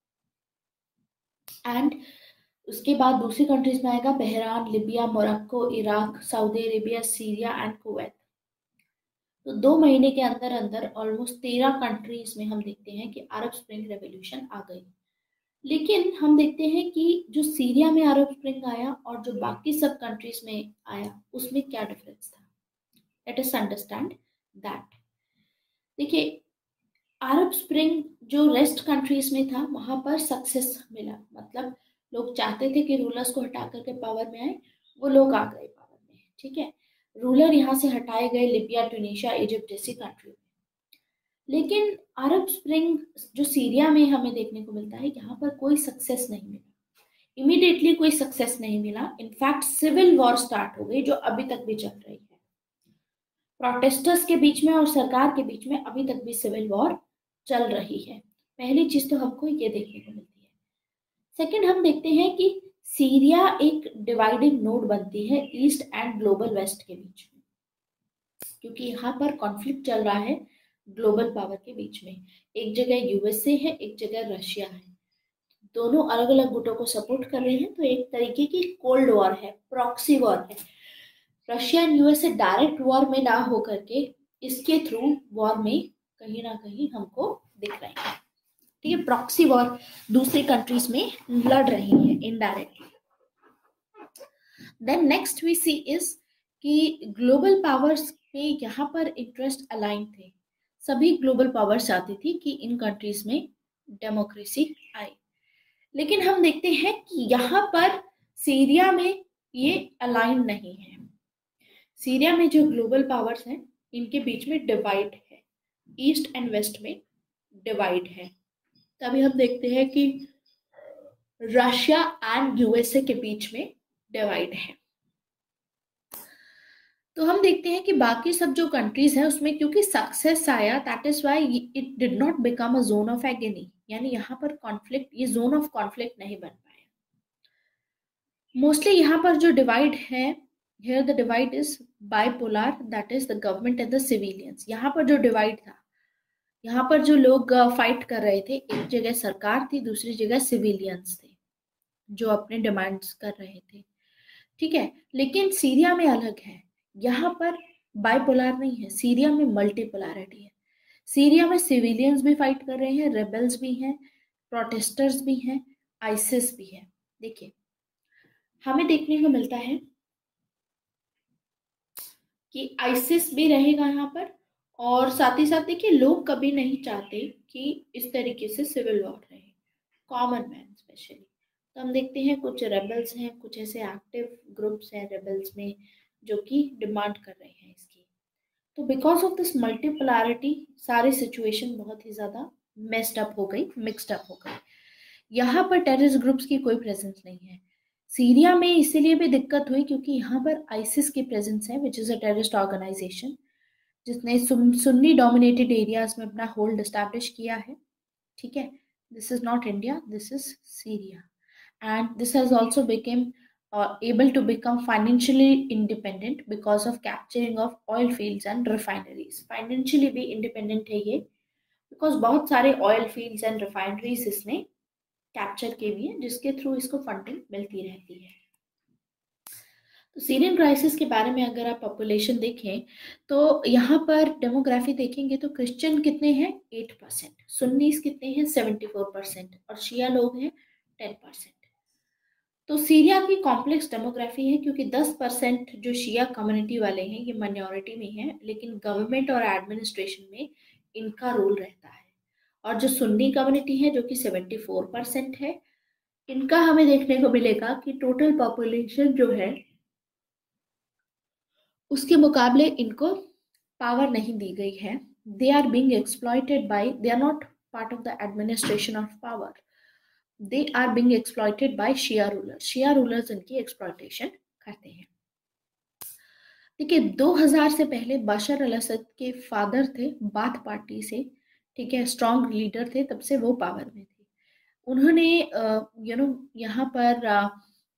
एंड उसके बाद दूसरी कंट्रीज में आएगा Bahrain, Libya, Morocco, Iraq, Saudi Arabia, Syria and Kuwait. तो 2 महीने के अंदर अंदर ऑलमोस्ट 13 कंट्रीज में हम देखते हैं कि अरब स्प्रिंग रेवोल्यूशन आ गई। लेकिन हम देखते हैं कि जो सीरिया में अरब स्प्रिंग आया और जो बाकी सब कंट्रीज में आया उसमें क्या डिफरेंस था। Let us understand that. देखिए, अरब स्प्रिंग जो रेस्ट कंट्रीज में था वहां पर सक्सेस मिला, मतलब लोग चाहते थे कि रूलर्स को हटा करके पावर में आए, वो लोग आ गए पावर में, ठीक है। रूलर यहाँ से हटाए गए लिबिया, ट्यूनीशिया, इजिप्ट जैसी कंट्री में। लेकिन अरब स्प्रिंग जो सीरिया में हमें देखने को मिलता है, यहाँ पर कोई सक्सेस नहीं मिला, इमीडिएटली कोई सक्सेस नहीं मिला। इनफैक्ट सिविल वॉर स्टार्ट हो गई जो अभी तक भी चल रही है। प्रोटेस्टर्स के बीच में और सरकार के बीच में अभी तक भी सिविल वॉर चल रही है। पहली चीज तो हमको ये देखने को मिलती है। सेकंड, हम देखते हैं कि सीरिया एक डिवाइडिंग नोड बनती है ईस्ट एंड ग्लोबल वेस्ट के बीच में, क्योंकि यहाँ पर कॉन्फ्लिक्ट चल रहा है ग्लोबल पावर के बीच में। एक जगह यूएसए है, एक जगह रशिया है, दोनों अलग अलग गुटों को सपोर्ट कर रहे हैं। तो एक तरीके की कोल्ड वॉर है, प्रॉक्सी वॉर है। Russia and USA direct war में ना होकर के इसके थ्रू वॉर में कहीं ना कहीं हमको दिख रहे हैं, ठीक है। प्रॉक्सी वॉर दूसरी कंट्रीज में लड़ रही है indirectly. Then next we see is कि ग्लोबल पावर्स पे यहाँ पर इंटरेस्ट अलाइन थे। सभी ग्लोबल पावर्स चाहती थी कि इन कंट्रीज में डेमोक्रेसी आए। लेकिन हम देखते हैं कि यहाँ पर सीरिया में ये अलाइन नहीं है। सीरिया में जो ग्लोबल पावर्स हैं इनके बीच में डिवाइड है, ईस्ट एंड वेस्ट में डिवाइड है। तभी हम देखते हैं कि रशिया एंड यूएसए के बीच में डिवाइड है। तो हम देखते हैं कि बाकी सब जो कंट्रीज है उसमें क्योंकि सक्सेस आया, that is why it did not become a zone of agony, यानी यहाँ पर कॉन्फ्लिक्ट, ये जोन ऑफ कॉन्फ्लिक्ट नहीं बन पाया। मोस्टली यहाँ पर जो डिवाइड है, here the divide is bipolar, that is the government and the civilians. यहाँ पर जो डिवाइड था, यहाँ पर जो लोग फाइट कर रहे थे, एक जगह सरकार थी, दूसरी जगह सिविलियंस थे जो अपने डिमांड्स कर रहे थे, ठीक है। लेकिन सीरिया में अलग है, यहाँ पर बाइपोलर नहीं है, सीरिया में मल्टीपोलैरिटी है। सीरिया में सिविलियंस भी फाइट कर रहे हैं, रेबल्स भी हैं, प्रोटेस्टर्स भी हैं, आईसिस भी है। देखिए, हमें देखने को मिलता है कि आईसिस भी रहेगा यहाँ पर, और साथ ही साथ देखिए लोग कभी नहीं चाहते कि इस तरीके से सिविल वॉर रहे, कॉमन मैन स्पेशली। तो हम देखते हैं कुछ रेबल्स हैं, कुछ ऐसे एक्टिव ग्रुप्स हैं रेबल्स में जो कि डिमांड कर रहे हैं इसकी। तो बिकॉज ऑफ दिस मल्टीपोलैरिटी सारी सिचुएशन बहुत ही ज़्यादा मेस्ड अप हो गई, मिक्सड अप हो गई। यहाँ पर टेररिस्ट ग्रुप्स की कोई प्रेजेंस नहीं है। सीरिया में इसीलिए भी दिक्कत हुई क्योंकि यहाँ पर आईसिस की प्रेजेंस है, which is a terrorist organisation जिसने सुन्नी डोमिनेटेड एरियाज में अपना होल्ड एस्टैब्लिश किया है, ठीक है। This is not India, this is Syria, and this has also become able to become financially independent because of capturing of oil fields and refineries. Financially भी independent है ये because बहुत सारे oil fields and refineries इसने capture किए हुए हैं जिसके थ्रू इसको फंडिंग मिलती रहती है। तो सीरियन क्राइसिस के बारे में अगर आप पॉपुलेशन देखें तो यहाँ पर डेमोग्राफी देखेंगे तो क्रिश्चियन कितने हैं 8%, सुन्नीस कितने हैं 74% और शिया लोग हैं 10%। तो सीरिया की कॉम्प्लेक्स डेमोग्राफी है क्योंकि 10% जो शिया कम्युनिटी वाले हैं ये माइनॉरिटी में है, लेकिन गवर्नमेंट और एडमिनिस्ट्रेशन में इनका रोल रहता है। और जो सुन्नी कम्युनिटी है जो कि 74% है, इनका हमें देखने को मिलेगा कि टोटल पॉपुलेशन जो है उसके मुकाबले इनको पावर नहीं दी गई है। They are being exploited by, they are not part of the administration of power, they are being exploited by Shia rulers. Shia rulers इनकी एक्सप्लॉइटेशन करते हैं। देखिए 2000 से पहले बशर अल असद के फादर थे बाथ पार्टी से, ठीक है, स्ट्रॉन्ग लीडर थे, तब से वो पावर में थे। उन्होंने यहाँ पर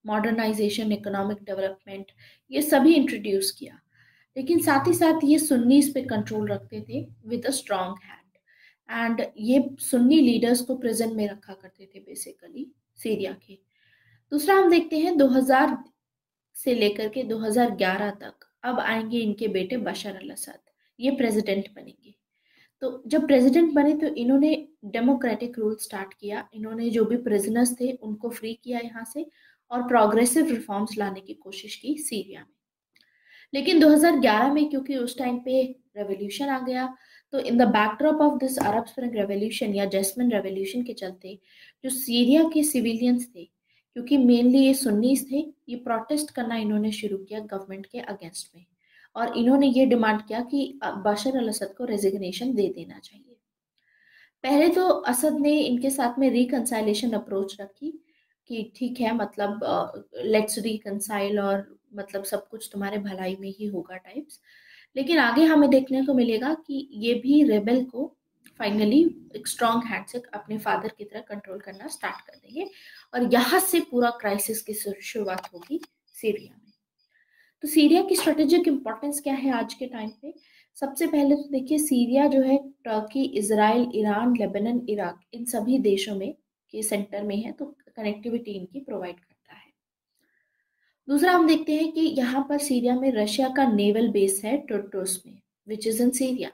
मॉडर्नाइजेशन, इकोनॉमिक डेवलपमेंट, ये सभी इंट्रोड्यूस किया। लेकिन साथ ही साथ ये सुन्नीस पे कंट्रोल रखते थे with a strong hand, and ये सुन्नी लीडर्स को प्रिजन में रखा करते थे बेसिकली सीरिया के। दूसरा हम देखते हैं 2000 से लेकर के 2011 तक, अब आएंगे इनके बेटे बशर अल असद, ये प्रेसिडेंट बनेंगे। तो जब प्रेसिडेंट बने तो इन्होंने डेमोक्रेटिक रूल स्टार्ट किया, इन्होंने जो भी प्रिजनर्स थे उनको फ्री किया यहाँ से, और प्रोग्रेसिव रिफॉर्म्स लाने की कोशिश की सीरिया में। लेकिन 2011 में क्योंकि उस टाइम पे रेवोल्यूशन आ गया, तो in the backdrop of this Arab spring revolution या जैस्मिन रेवोल्यूशन के चलते जो सीरिया के सिविलियंस थे, क्योंकि मेनली ये सुन्नीस थे, ये प्रोटेस्ट करना इन्होंने शुरू किया गवर्नमेंट के अगेंस्ट में, और इन्होंने ये डिमांड किया कि बशर अल असद को रेजिग्नेशन दे देना चाहिए। पहले तो असद ने इनके साथ में रिकंसाइलेशन अप्रोच रखी कि ठीक है, मतलब लेट्स रिकंसाइल, और मतलब सब कुछ तुम्हारे भलाई में ही होगा टाइप्स। लेकिन आगे हमें देखने को मिलेगा कि ये भी रेबल को फाइनली एक स्ट्रॉन्ग हैंड से अपने फादर की तरह कंट्रोल करना स्टार्ट कर देंगे, और यहाँ से पूरा क्राइसिस की शुरुआत होगी सीरिया में। तो सीरिया की स्ट्रेटेजिक इंपॉर्टेंस क्या है आज के टाइम पे? सबसे पहले तो देखिए, सीरिया जो है Turkey, Israel, Iran, Lebanon, Iraq, इन सभी देशों में के सेंटर में है, तो कनेक्टिविटी इनकी प्रोवाइड करता है। दूसरा हम देखते हैं कि यहाँ पर सीरिया में रशिया का नेवल बेस है टोटोस में, विच इज इन सीरिया,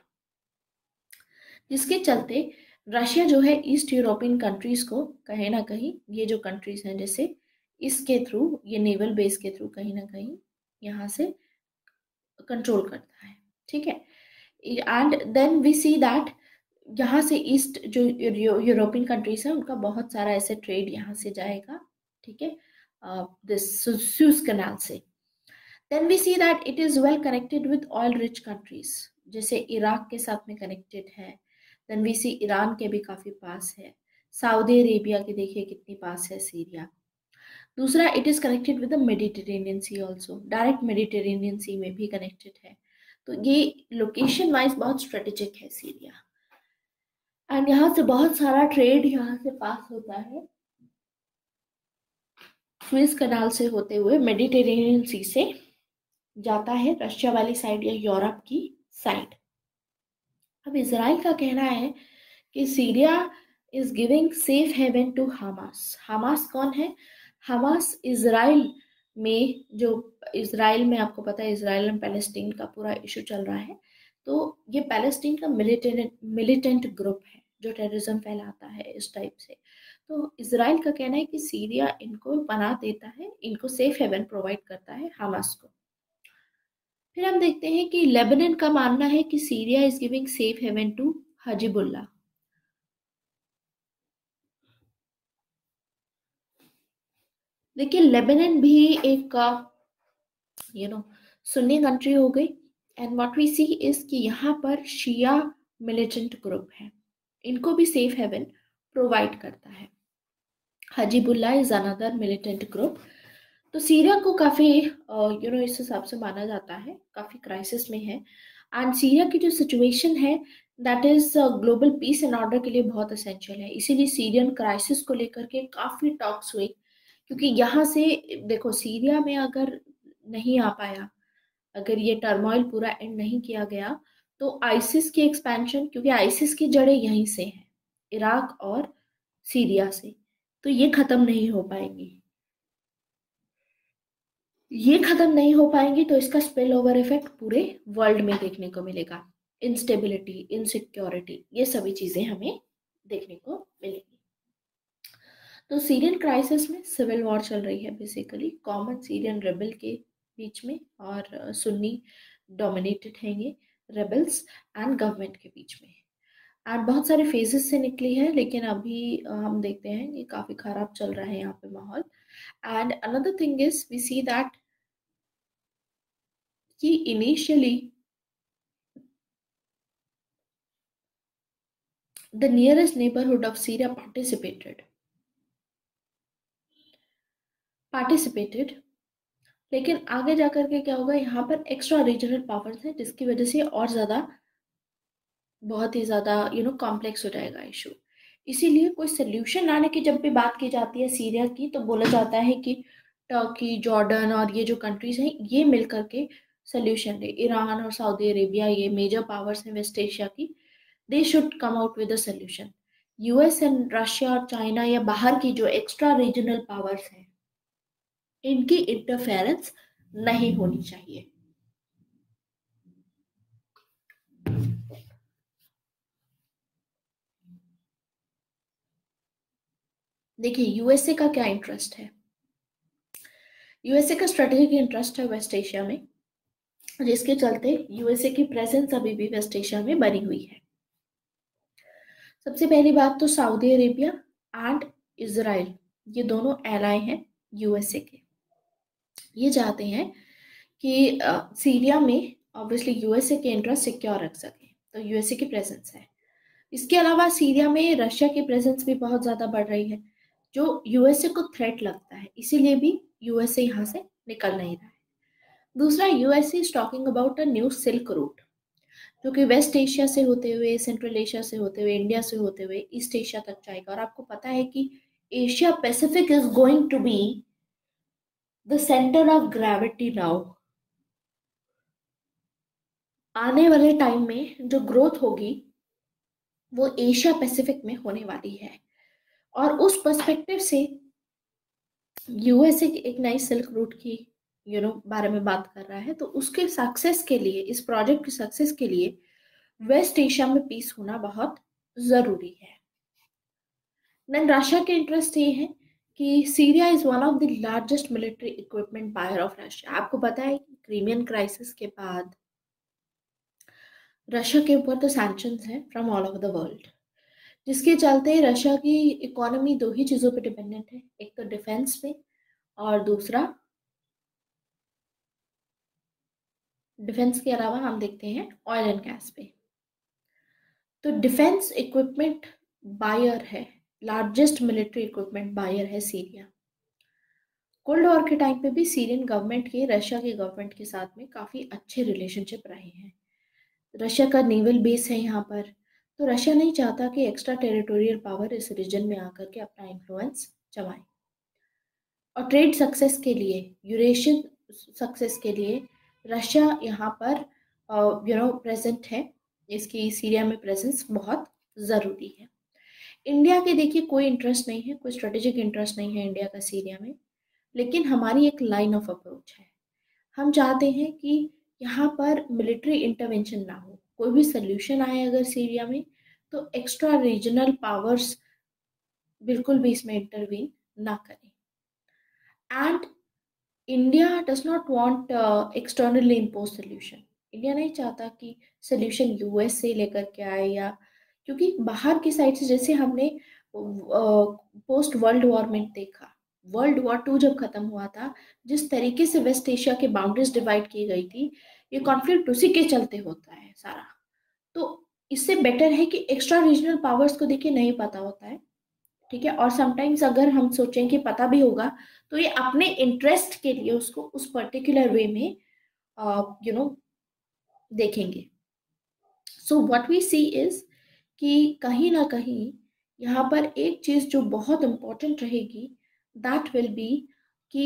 जिसके चलते रशिया जो है ईस्ट यूरोपियन कंट्रीज को कहीं ना कहीं, ये जो कंट्रीज हैं जैसे, इसके थ्रू, ये नेवल बेस के थ्रू कहीं ना कहीं यहाँ से कंट्रोल करता है। ठीक है, and then we see that यहाँ से ईस्ट जो यूरोपियन कंट्रीज है उनका बहुत सारा ऐसे ट्रेड यहाँ से जाएगा। ठीक है, दिस सुएज कैनाल से। Then we see that it is well connected with oil rich countries, जैसे इराक के साथ में कनेक्टेड है। देन वी सी ईरान के भी काफी पास है, सऊदी अरेबिया के देखिए कितनी पास है सीरिया। दूसरा, it is connected with the Mediterranean sea also, direct Mediterranean sea में भी कनेक्टेड है। तो ये लोकेशन वाइज बहुत स्ट्रेटेजिक है सीरिया, एंड यहाँ से बहुत सारा ट्रेड यहाँ से पास होता है सुएज कनाल से होते हुए, मेडिटेरेनियन सी से जाता है रशिया वाली साइड या यूरोप की साइड। अब इसराइल का कहना है कि Syria is giving safe haven to Hamas. Hamas कौन है? हमास इसराइल में, जो इसराइल में आपको पता है इसराइल एंड पैलेस्टीन का पूरा इशू चल रहा है, तो ये पैलेस्टीन का मिलिटेंट ग्रुप है जो टेररिज्म फैलाता है इस टाइप से। तो इसराइल का कहना है कि सीरिया इनको पनाह देता है, इनको सेफ हेवन प्रोवाइड करता है हमास को। फिर हम देखते हैं कि लेबनान का मानना है कि Syria is giving safe haven to Hezbollah. देखिए, लेबनान भी एक सुन्नी कंट्री हो गई, and what we see is कि यहाँ पर शिया मिलिटेंट ग्रुप है, इनको भी सेफ हेवन प्रोवाइड करता है। Hezbollah is another militant group. तो सीरिया को काफ़ी इस हिसाब से माना जाता है काफ़ी क्राइसिस में है, एंड सीरिया की जो सिचुएशन है that is global peace and order के लिए बहुत असेंशियल है। इसीलिए सीरियन क्राइसिस को लेकर के काफ़ी टॉक्स हुए, क्योंकि यहाँ से देखो, सीरिया में अगर नहीं आ पाया, अगर ये टर्मोइल पूरा एंड नहीं किया गया, तो आइसिस की एक्सपेंशन, क्योंकि आइसिस की जड़ें यहीं से हैं, इराक और सीरिया से, तो ये खत्म नहीं हो पाएंगी। ये खत्म नहीं हो पाएंगी तो इसका स्पिल ओवर इफेक्ट पूरे वर्ल्ड में देखने को मिलेगा। इंस्टेबिलिटी, इनसिक्योरिटी, ये सभी चीजें हमें देखने को मिलेंगी। तो सीरियन क्राइसिस में सिविल वॉर चल रही है बेसिकली, कॉमन सीरियन रेबल के बीच में, और सुन्नी डोमिनेटेड हैं ये रेबल्स एंड गवर्नमेंट के बीच में, एंड बहुत सारे फेजेस से निकली है, लेकिन अभी हम देखते हैं कि काफी खराब चल रहा है यहाँ पे माहौल। And another thing is we see that कि initially the nearest neighborhood of Syria participated, लेकिन आगे जाकर के क्या होगा, यहाँ पर एक्स्ट्रा रीजनल पावर्स है, जिसकी वजह से और ज़्यादा, बहुत ही ज़्यादा कॉम्प्लेक्स हो जाएगा इशू। इसीलिए कोई सोल्यूशन लाने की जब भी बात की जाती है सीरिया की, तो बोला जाता है कि टर्की, जॉर्डन और ये जो कंट्रीज हैं ये मिल करके सोल्यूशन दे। ईरान और सऊदी अरेबिया ये मेजर पावर्स हैं वेस्ट एशिया की, they should come out with a solution. US and Russia और चाइना या बाहर की जो एक्स्ट्रा रीजनल पावर्स हैं इनकी इंटरफेरेंस नहीं होनी चाहिए। देखिए यूएसए का क्या इंटरेस्ट है। यूएसए का स्ट्रेटेजिक इंटरेस्ट है वेस्ट एशिया में, जिसके चलते यूएसए की प्रेजेंस अभी भी वेस्ट एशिया में बनी हुई है। सबसे पहली बात तो सऊदी अरेबिया एंड इजराइल ये दोनों एलाय हैं यूएसए के। ये चाहते हैं कि सीरिया में ऑब्वियसली यूएसए के इंटरेस्ट सिक्योर रख सके, तो यूएसए की प्रेजेंस है। इसके अलावा सीरिया में रशिया की प्रेजेंस भी बहुत ज़्यादा बढ़ रही है, जो यूएसए को थ्रेट लगता है, इसीलिए भी यूएसए यहाँ से निकल नहीं रहा है। दूसरा, USA is talking about a new silk route, जो कि वेस्ट एशिया से होते हुए, सेंट्रल एशिया से होते हुए, इंडिया से होते हुए ईस्ट एशिया तक जाएगा। और आपको पता है कि Asia Pacific is going to be the centre of gravity now. आने वाले टाइम में जो ग्रोथ होगी वो एशिया पैसिफिक में होने वाली है, और उस पर्सपेक्टिव से यूएसए एक नई सिल्क रूट की बारे में बात कर रहा है। तो उसके सक्सेस के लिए, इस प्रोजेक्ट की सक्सेस के लिए वेस्ट एशिया में पीस होना बहुत जरूरी है। देन रशिया के इंटरेस्ट ये है कि Syria is one of the largest military equipment buyer of Russia. आपको पता है कि क्रीमियन क्राइसिस के बाद रशिया के ऊपर तो सैंक्शंस हैं from all over the world, जिसके चलते रशिया की इकोनॉमी दो ही चीज़ों पे डिपेंडेंट है, एक तो डिफेंस पे और दूसरा डिफेंस के अलावा हम देखते हैं ऑयल एंड गैस पे। तो डिफेंस इक्विपमेंट बायर है, लार्जेस्ट मिलिट्री इक्विपमेंट बायर है सीरिया। कोल्ड वॉर के टाइम पे भी सीरियन गवर्नमेंट के रशिया की गवर्नमेंट के साथ में काफ़ी अच्छे रिलेशनशिप रहे हैं। रशिया का नेवल बेस है यहाँ पर, तो रशिया नहीं चाहता कि एक्स्ट्रा टेरिटोरियल पावर इस रीजन में आकर के अपना इन्फ्लुएंस जमाए। और ट्रेड सक्सेस के लिए, यूरेशियन सक्सेस के लिए रशिया यहाँ पर प्रेजेंट है, इसकी सीरिया में प्रेजेंस बहुत ज़रूरी है। इंडिया के देखिए कोई इंटरेस्ट नहीं है, कोई स्ट्रेटेजिक इंटरेस्ट नहीं है इंडिया का सीरिया में, लेकिन हमारी एक लाइन ऑफ अप्रोच है। हम चाहते हैं कि यहाँ पर मिलिट्री इंटरवेंशन ना हो, कोई भी सोल्यूशन आए अगर सीरिया में तो एक्स्ट्रा रीजनल पावर्स बिल्कुल भी इसमें इंटरवीन ना करें। And India does not want externally impose solution. India नहीं चाहता कि सोल्यूशन यूएस से लेकर के आए, या क्योंकि बाहर की साइड से, जैसे हमने पोस्ट वर्ल्ड वॉर में देखा, वर्ल्ड वॉर 2 जब खत्म हुआ था, जिस तरीके से वेस्ट एशिया के बाउंड्रीज डिवाइड की गई थी, ये कॉन्फ्लिक्ट उसी के चलते होता है सारा। तो इससे बेटर है कि एक्स्ट्रा रीजनल पावर्स को देखिए नहीं पता होता है, ठीक है। और समटाइम्स अगर हम सोचें कि पता भी होगा तो ये अपने इंटरेस्ट के लिए उसको उस पर्टिकुलर वे में यू नो देखेंगे। So what we see is कि कहीं ना कहीं यहाँ पर एक चीज जो बहुत इंपॉर्टेंट रहेगी, दैट विल बी कि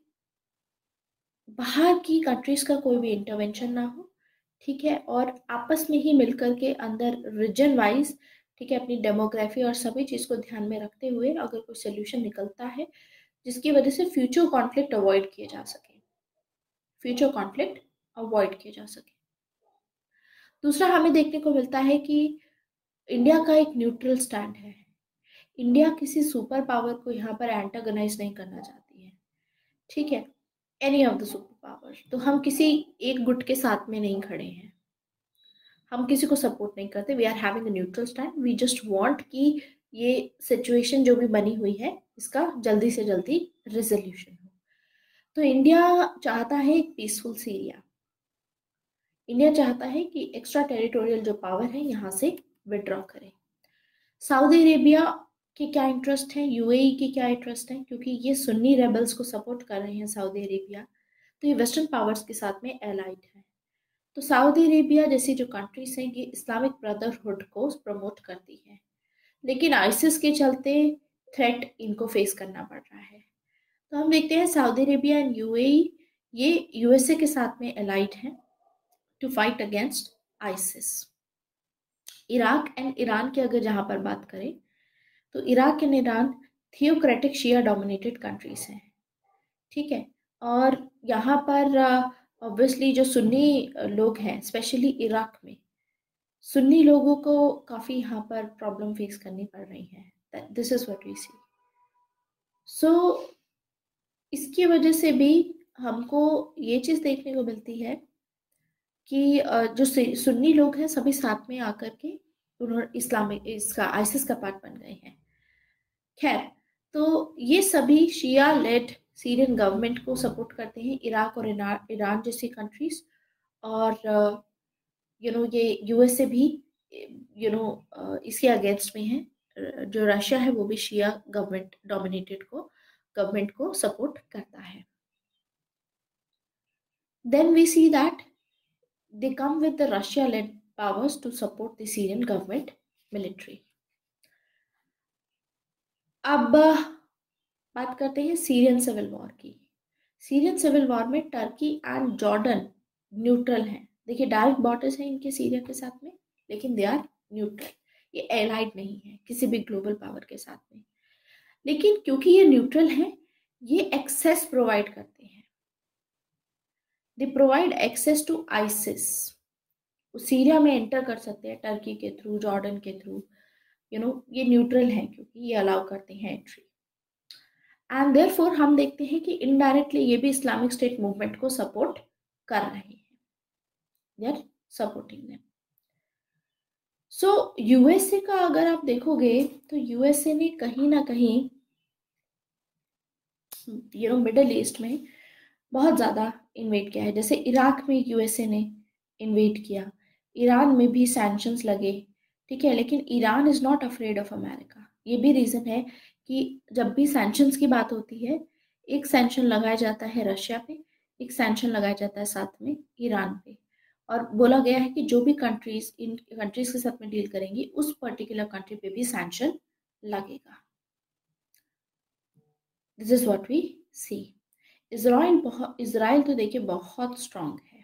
बाहर की कंट्रीज का कोई भी इंटरवेंशन ना हो, ठीक है, और आपस में ही मिलकर के अंदर रीजन वाइज, ठीक है, अपनी डेमोग्राफी और सभी चीज़ को ध्यान में रखते हुए अगर कोई सोल्यूशन निकलता है जिसकी वजह से फ्यूचर कॉन्फ्लिक्ट अवॉइड किए जा सके, फ्यूचर कॉन्फ्लिक्ट अवॉइड किए जा सके। दूसरा, हमें देखने को मिलता है कि इंडिया का एक न्यूट्रल स्टैंड है। इंडिया किसी सुपर पावर को यहाँ पर एंटागनाइज नहीं करना चाहती है, ठीक है, any of the super power. तो हम किसी एक गुट के साथ में नहीं खड़े हैं, हम किसी को सपोर्ट नहीं करते। We are having a neutral stand, we just want कि ये सिचुएशन जो भी बनी हुई है इसका जल्दी से जल्दी रिजोल्यूशन हो। तो इंडिया चाहता है एक पीसफुल सीरिया। इंडिया चाहता है कि एक्स्ट्रा टेरिटोरियल जो पावर है यहाँ से विड्रॉ करे। सऊदी अरेबिया के क्या इंटरेस्ट है, यूएई के क्या इंटरेस्ट है, क्योंकि ये सुन्नी रेबल्स को सपोर्ट कर रहे हैं सऊदी अरेबिया, तो ये वेस्टर्न पावर्स के साथ में एलाइड है। तो सऊदी अरेबिया जैसी जो कंट्रीज हैं ये इस्लामिक ब्रदरहुड को प्रमोट करती है, लेकिन आइसिस के चलते थ्रेट इनको फेस करना पड़ रहा है। तो हम देखते हैं सऊदी अरेबिया एंड यूएई ये यूएसए के साथ में अलाइड हैं to fight against ISIS. Iraq and Iran की अगर जहां पर बात करें तो Iraq and Iran theocratic Shia dominated countries हैं, ठीक है। और यहाँ पर ऑब्वियसली जो सुन्नी लोग हैं, स्पेशली इराक में सुन्नी लोगों को काफ़ी यहाँ पर प्रॉब्लम फेस करनी पड़ रही है। This is what we see. So इसकी वजह से भी हमको ये चीज़ देखने को मिलती है कि जो सुन्नी लोग हैं सभी साथ में आकर के उन्होंने इस्लामिक इसका आइसिस का पार्ट बन गए हैं। खैर, तो ये सभी शिया लेड सीरियन गवर्नमेंट को सपोर्ट करते हैं, इराक और ईरान जैसी कंट्रीज। और ये यूएसए भी इसके अगेंस्ट में है। जो रशिया है वो भी शिया गवर्नमेंट डोमिनेटेड गवर्नमेंट को सपोर्ट करता है। Then we see that they come with the Russia-led powers to support the Syrian government military. अब बात करते हैं सीरियन सिविल वॉर की। सीरियन सिविल वॉर में टर्की एंड जॉर्डन न्यूट्रल हैं। देखिए डायरेक्ट बॉर्डर्स हैं इनके सीरिया के साथ में, लेकिन दे आर न्यूट्रल। ये एलाइड नहीं है किसी भी ग्लोबल पावर के साथ में, लेकिन क्योंकि ये न्यूट्रल हैं ये एक्सेस प्रोवाइड करते हैं। They provide access to ISIS. Syria में एंटर कर सकते हैं टर्की के थ्रू, जॉर्डन के थ्रू। ये न्यूट्रल हैं क्योंकि ये अलाउ करते हैं एंट्री। एंड देयरफॉर हम देखते हैं कि इनडायरेक्टली ये भी इस्लामिक स्टेट मूवमेंट को सपोर्ट कर रहे हैं। They are supporting them. So USA का अगर आप देखोगे तो यूएसए ने कहीं ना कहीं मिडिल ईस्ट में बहुत ज़्यादा इन्वेट किया है। जैसे इराक में यूएसए ने इन्वेट किया, ईरान में भी सैंक्शंस लगे, ठीक है। लेकिन Iran is not afraid of America. ये भी रीज़न है कि जब भी सैंक्शंस की बात होती है, एक सैंक्शन लगाया जाता है रशिया पे, एक सैंक्शन लगाया जाता है साथ में ईरान पे। और बोला गया है कि जो भी कंट्रीज इन कंट्रीज के साथ में डील करेंगी उस पर्टिकुलर कंट्री पे भी सैंक्शन लगेगा। This is what we see. Israel तो देखिए बहुत स्ट्रांग है।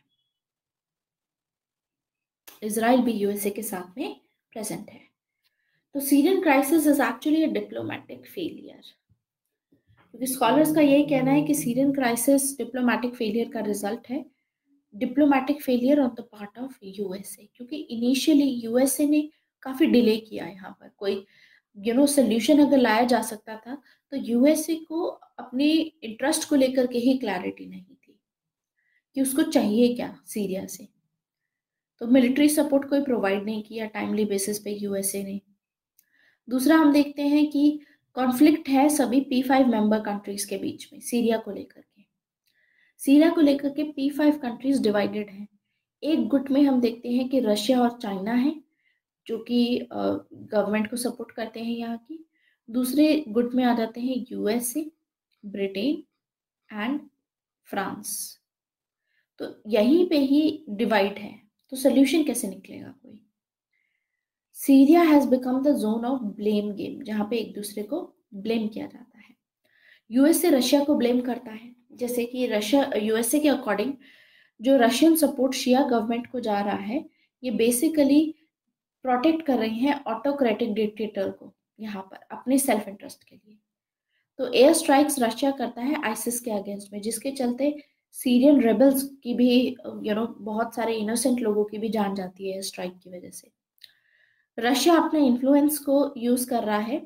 इजराइल भी यूएसए के साथ में प्रेजेंट है। तो Syrian crisis is actually a diplomatic failure, क्योंकि स्कॉलर्स का यही कहना है कि सीरियन क्राइसिस डिप्लोमेटिक फेलियर का रिजल्ट है। Diplomatic failure on the part of USA, क्योंकि इनिशियली यूएसए ने काफी डिले किया। यहाँ पर कोई सोल्यूशन अगर लाया जा सकता था तो यूएसए को अपने इंटरेस्ट को लेकर के ही क्लैरिटी नहीं थी कि उसको चाहिए क्या सीरिया से। तो मिलिट्री सपोर्ट कोई प्रोवाइड नहीं किया टाइमली बेसिस पे यूएसए ने। दूसरा हम देखते हैं कि कॉन्फ्लिक्ट है सभी P5 मेंबर कंट्रीज के बीच में सीरिया को लेकर के। सीरिया को लेकर के P5 कंट्रीज डिवाइडेड हैं। एक गुट में हम देखते हैं कि रशिया और चाइना है जो कि गवर्नमेंट को सपोर्ट करते हैं यहाँ की। दूसरे गुट में आ जाते हैं यूएसए, ब्रिटेन एंड फ्रांस। तो यहीं पे ही डिवाइड है। तो सोल्यूशन कैसे निकलेगा कोई? Syria has become the zone of blame game, जहां पे एक दूसरे को ब्लेम किया जाता है। यूएसए रशिया को ब्लेम करता है, जैसे कि रशिया यूएसए के अकॉर्डिंग जो रशियन सपोर्ट शिया गवर्नमेंट को जा रहा है ये बेसिकली प्रोटेक्ट कर रही हैं ऑटोक्रेटिक डिक्टेटर को यहाँ पर अपने सेल्फ इंटरेस्ट के लिए। तो एयर स्ट्राइक्स रशिया करता है आइसिस के अगेंस्ट में, जिसके चलते सीरियन रेबल्स की भी बहुत सारे इनोसेंट लोगों की भी जान जाती है एयर स्ट्राइक की वजह से। रशिया अपने इन्फ्लुएंस को यूज कर रहा है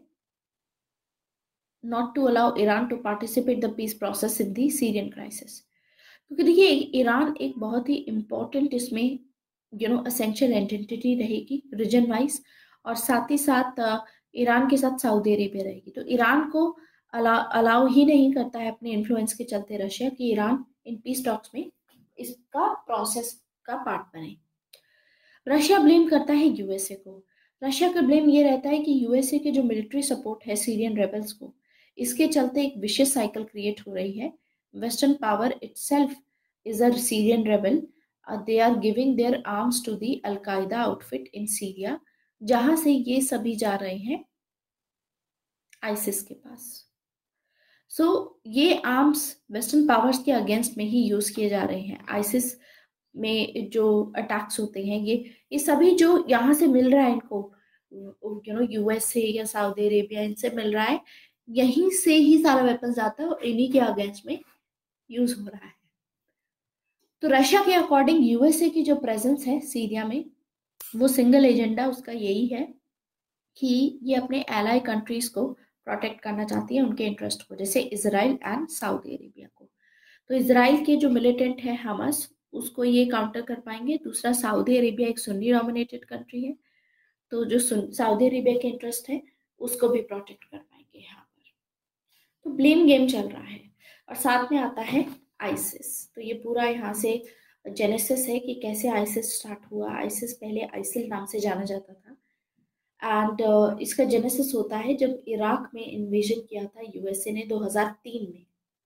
not to allow Iran to participate the peace process in the Syrian crisis, क्योंकि देखिए ईरान एक बहुत ही इम्पोर्टेंट इसमें असेंशियल आइडेंटिटी रहेगी रीजन वाइज, और साथ ही साथ ईरान के साथ सऊदी अरेबिया रहेगी। तो ईरान को अलाउ ही नहीं करता है अपने इन्फ्लुएंस के चलते रशिया कि ईरान इन पीस टॉक्स में इसका प्रोसेस का पार्ट बने। रशिया ब्लेम करता है यूएसए को। रशिया का ब्लेम ये रहता है कि यूएसए के जो मिलिट्री सपोर्ट है सीरियन रेबल्स को, इसके चलते एक विशियस साइकिल क्रिएट हो रही है। Western power itself is a Syrian rebel. They are giving their arms to the al Qaeda outfit in Syria, जहां से ये सभी जा रहे हैं आइसिस के पास। सो ये आर्म्स वेस्टर्न पावर्स के अगेंस्ट में ही यूज किए जा रहे हैं। आईसिस में जो अटैक्स होते हैं, ये सभी जो यहाँ से मिल रहा है इनको, यूएसए या सऊदी अरेबिया, इनसे मिल रहा है, यहीं से ही सारा वेपन जाता है और इन्हीं के अगेंस्ट में यूज हो रहा है। तो रशिया के अकॉर्डिंग यूएसए की जो प्रेजेंस है सीरिया में, वो सिंगल एजेंडा उसका यही है कि ये अपने एलाई कंट्रीज को प्रोटेक्ट करना चाहती है, उनके इंटरेस्ट को, जैसे इसराइल एंड सऊदी अरेबिया को। तो इसराइल के जो मिलिटेंट है हमास, उसको ये काउंटर कर पाएंगे। दूसरा, सऊदी अरेबिया एक सुन्नी डोमिनेटेड कंट्री है, तो जो सऊदी अरेबिया के इंटरेस्ट है उसको भी प्रोटेक्ट कर पाएंगे यहाँ पर। तो ब्लेम गेम चल रहा है। और साथ में आता है आइसिस। तो ये पूरा यहाँ से जेनेसिस है कि कैसे आइसिस स्टार्ट हुआ। आइसिस पहले आइसिल नाम से जाना जाता था, एंड इसका जेनेसिस होता है जब इराक में इन्वेजन किया था यूएसए ने 2003 में।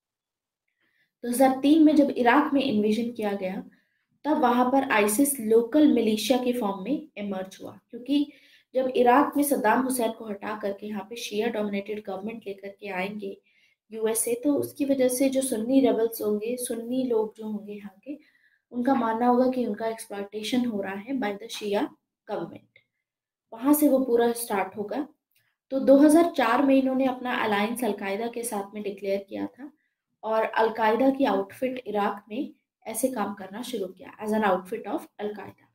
2003 में जब इराक में इन्वेजन किया गया, तब वहां पर आइसिस लोकल मिलिशिया के फॉर्म में इमर्ज हुआ, क्योंकि जब इराक में सद्दाम हुसैन को हटा करके यहाँ पे शिया डोमिनेटेड गवर्नमेंट लेकर के आएंगे यूएसए, तो उसकी वजह से जो सुन्नी रेबल्स होंगे, सुन्नी लोग जो होंगे यहाँ के, उनका मानना होगा कि उनका एक्सप्लॉयटेशन हो रहा है बाय द शिया गवर्नमेंट। वहां से वो पूरा स्टार्ट होगा। तो 2004 में इन्होंने अपना अलायंस अलकायदा के साथ में डिक्लेयर किया था, और अलकायदा की आउटफिट इराक में ऐसे काम करना शुरू किया as an outfit of al Qaeda.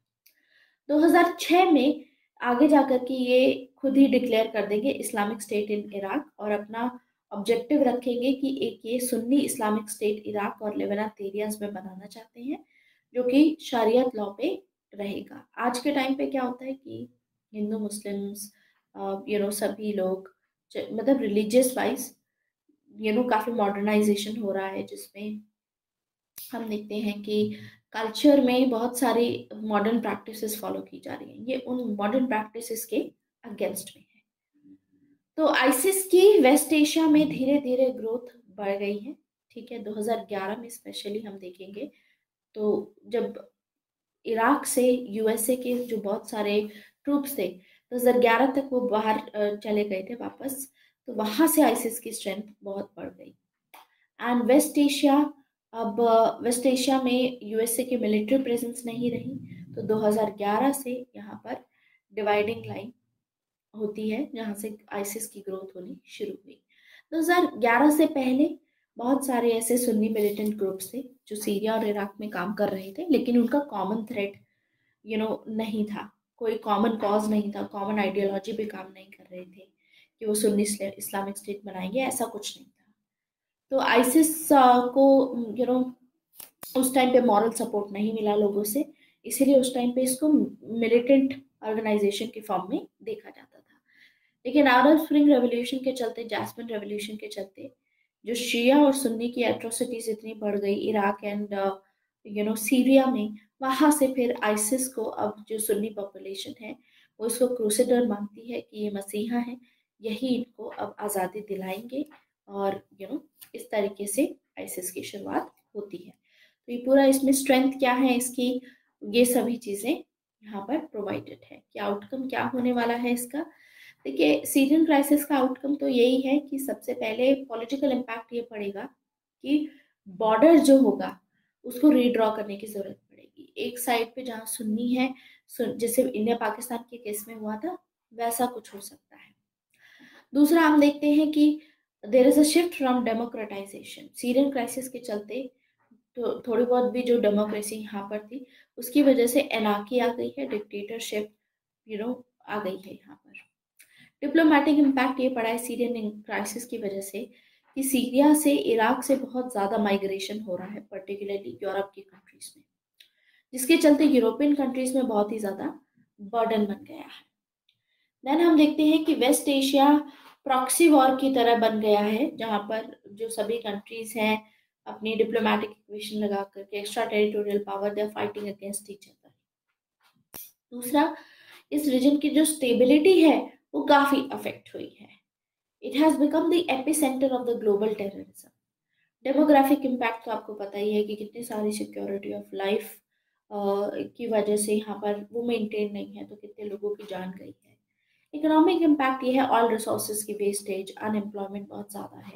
2006 में आगे जाकर के ये खुद ही डिक्लेयर कर देंगे इस्लामिक स्टेट इन इराक, और अपना ऑब्जेक्टिव रखेंगे कि एक ये सुन्नी इस्लामिक स्टेट इराक और लेबनान एरियाज में बनाना चाहते हैं, जो कि शरीयत लॉ पे रहेगा। आज के टाइम पे क्या होता है कि हिंदू मुस्लिम्स सभी लोग, मतलब रिलीजियस वाइज काफी मॉडर्नाइजेशन हो रहा है, जिसमें हम देखते हैं कि कल्चर में बहुत सारी मॉडर्न प्रैक्टिसेस फॉलो की जा रही हैं। ये उन मॉडर्न प्रैक्टिसेस के अगेंस्ट में है। तो आइसिस की वेस्ट एशिया में धीरे धीरे ग्रोथ बढ़ गई है। ठीक है, 2011 में स्पेशली हम देखेंगे तो जब इराक से यूएसए के जो बहुत सारे ट्रूप्स थे 2011 तक वो बाहर चले गए थे वापस, तो वहां से आइसिस की स्ट्रेंथ बहुत बढ़ गई। एंड वेस्ट एशिया, अब वेस्ट एशिया में यूएसए की मिलिट्री प्रेजेंस नहीं रही, तो 2011 से यहाँ पर डिवाइडिंग लाइन होती है जहाँ से आइसिस की ग्रोथ होनी शुरू हुई। 2011 से पहले बहुत सारे ऐसे सुन्नी मिलिटेंट ग्रुप्स थे जो सीरिया और इराक में काम कर रहे थे, लेकिन उनका कॉमन थ्रेड नहीं था, कोई कॉमन कॉज नहीं था, कॉमन आइडियोलॉजी पे काम नहीं कर रहे थे कि वो सुन्नी इस्लामिक स्टेट बनाएंगे, ऐसा कुछ नहीं था। तो आइसिस को उस टाइम पे मॉरल सपोर्ट नहीं मिला लोगों से, इसीलिए उस टाइम पे इसको मिलिटेंट ऑर्गेनाइजेशन के फॉर्म में देखा जाता था। लेकिन अरब स्प्रिंग रेवोल्यूशन के चलते, जैस्मिन रेवोल्यूशन के चलते, जो शिया और सुन्नी की एट्रोसिटीज इतनी बढ़ गई इराक एंड सीरिया में, वहां से फिर आइसिस को, अब जो सुन्नी पॉपुलेशन है वो इसको क्रूसेडर मानती है कि ये मसीहा है, यही इनको अब आज़ादी दिलाएंगे, और इस तरीके से आइसिस की शुरुआत होती है। तो ये पूरा, इसमें स्ट्रेंथ क्या है इसकी, ये सभी चीज़ें यहाँ पर प्रोवाइडेड है कि आउटकम क्या होने वाला है इसका। देखिए, सीरियन क्राइसिस का आउटकम तो यही है कि सबसे पहले पॉलिटिकल इम्पैक्ट ये पड़ेगा कि बॉर्डर जो होगा उसको रीड्रॉ करने की जरूरत पड़ेगी। एक साइड पे जहाँ सुन्नी है, जैसे इंडिया पाकिस्तान के केस में हुआ था, वैसा कुछ हो सकता है। दूसरा, हम देखते हैं कि there is a shift from democratisation. Syrian crisis के चलते तो थोड़ी बहुत भी जो डेमोक्रेसी यहाँ पर थी, उसकी वजह से एनार्की आ गई है, डिक्टेटरशिप आ गई है यहाँ पर। डिप्लोमेटिक इम्पैक्ट ये पड़ा है सीरियन क्राइसिस की वजह से कि सीरिया से इराक से बहुत ज़्यादा माइग्रेशन हो रहा है, पर्टिकुलरली यूरोप की कंट्रीज में, जिसके चलते यूरोपियन कंट्रीज में बहुत ही ज़्यादा बर्डन बन गया है। देन हम देखते हैं कि वेस्ट एशिया प्रॉक्सी वॉर की तरह बन गया है, जहाँ पर जो सभी कंट्रीज हैं अपनी डिप्लोमेटिक इक्वेशन लगा करके extra territorial power they are fighting against each other. दूसरा, इस रीजन की जो स्टेबिलिटी है वो काफ़ी अफेक्ट हुई है। It has become the epicentre of the global terrorism. Demographic impact तो आपको पता ही है कि कितनी सारी सिक्योरिटी ऑफ लाइफ की वजह से यहाँ पर वो मेंटेन नहीं है, तो कितने लोगों की जान गई है। इकोनॉमिक इम्पैक्ट ये है, ऑयल रिसोर्सेज की वेस्टेज, अनएम्प्लॉयमेंट बहुत ज़्यादा है,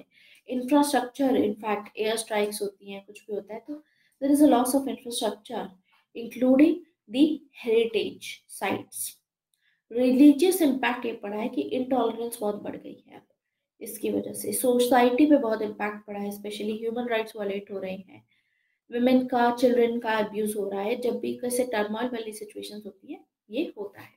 इंफ्रास्ट्रक्चर, इनफैक्ट एयर स्ट्राइक्स होती हैं, कुछ भी होता है तो there is a loss of infrastructure including the heritage sites. Religious impact ये पड़ा है कि इंटॉलरेंस बहुत बढ़ गई है अब, इसकी वजह से सोसाइटी पे बहुत इम्पैक्ट पड़ा है, स्पेशली ह्यूमन राइट्स वायलेट हो रहे हैं, विमेन का, चिल्ड्रन का अब्यूज हो रहा है। जब भी कैसे टर्मोइल वाली सिचुएशंस होती है ये होता है।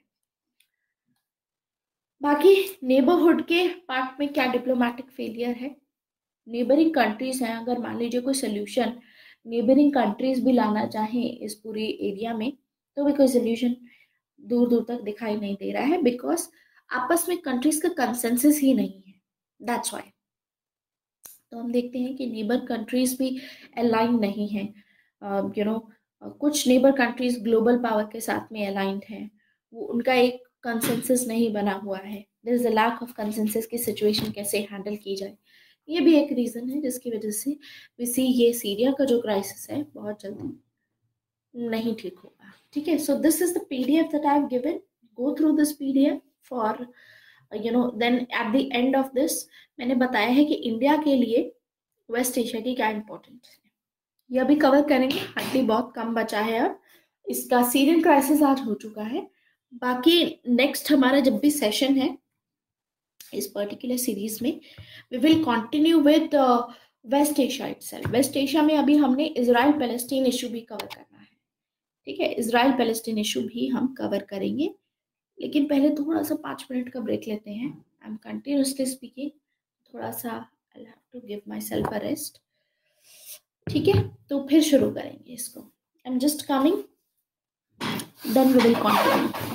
बाकी नेबरहुड के पार्ट में क्या डिप्लोमेटिक फेलियर है, नेबरिंग कंट्रीज हैं, अगर मान लीजिए कोई सोल्यूशन नेबरिंग कंट्रीज भी लाना चाहें इस पूरी एरिया में तो भी कोई सोल्यूशन दूर दूर तक दिखाई नहीं दे रहा है, बिकॉज आपस में कंट्रीज का कंसेंसस ही नहीं है, दैट्स वाई। तो हम देखते हैं कि नेबर कंट्रीज भी अलाइन नहीं है, यू नो कुछ नेबर कंट्रीज ग्लोबल पावर के साथ में अलाइंड हैं, वो उनका एक कंसेंसस नहीं बना हुआ है, there is a lack of consensus की सिचुएशन कैसे हैंडल की जाए। ये भी एक रीजन है जिसकी वजह से वी सी ये सीरिया का जो क्राइसिस है बहुत जल्दी नहीं ठीक होगा। ठीक है, so this is the PDF that I have given, go through this PDF for then at the end of this मैंने बताया है कि इंडिया के लिए वेस्ट एशिया की क्या इंपॉर्टेंस है, ये अभी कवर करेंगे, हार्डली बहुत कम बचा है अब, इसका सीरियन क्राइसिस आज हो चुका है। बाकी नेक्स्ट हमारा जब भी सेशन है इस पर्टिकुलर सीरीज में we will continue with West Asia itself. West Asia में अभी हमने इजराइल पैलेस्टीन इशू भी कवर करना है, ठीक है, इजराइल पैलेस्टीन इशू भी हम कवर करेंगे, लेकिन पहले थोड़ा सा 5 मिनट का ब्रेक लेते हैं। आई एम कंटिन्यूसली स्पीकिंग, थोड़ा सा I have to give myself a rest. ठीक है, तो फिर शुरू करेंगे इसको, I am just coming, then we will continue.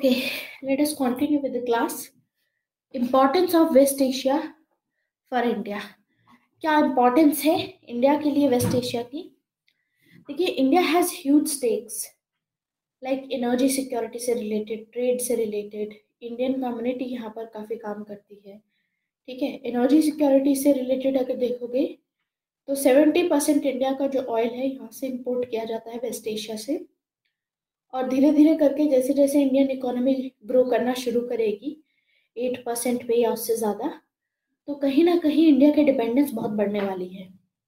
Okay, let us continue with the class. Importance of West Asia for India. क्या इम्पोर्टेंस है इंडिया के लिए वेस्ट एशिया की? देखिए, India has huge stakes like energy security से related, trade से related. Indian community यहाँ पर काफ़ी काम करती है, ठीक है। एनर्जी सिक्योरिटी से रिलेटेड अगर देखोगे तो 70% इंडिया का जो ऑयल है यहाँ से इंपोर्ट किया जाता है वेस्ट एशिया से। और धीरे धीरे करके जैसे जैसे इंडियन इकोनॉमी ग्रो करना शुरू करेगी 8% पे या उससे ज़्यादा, तो कहीं ना कहीं इंडिया की डिपेंडेंस बहुत बढ़ने वाली है।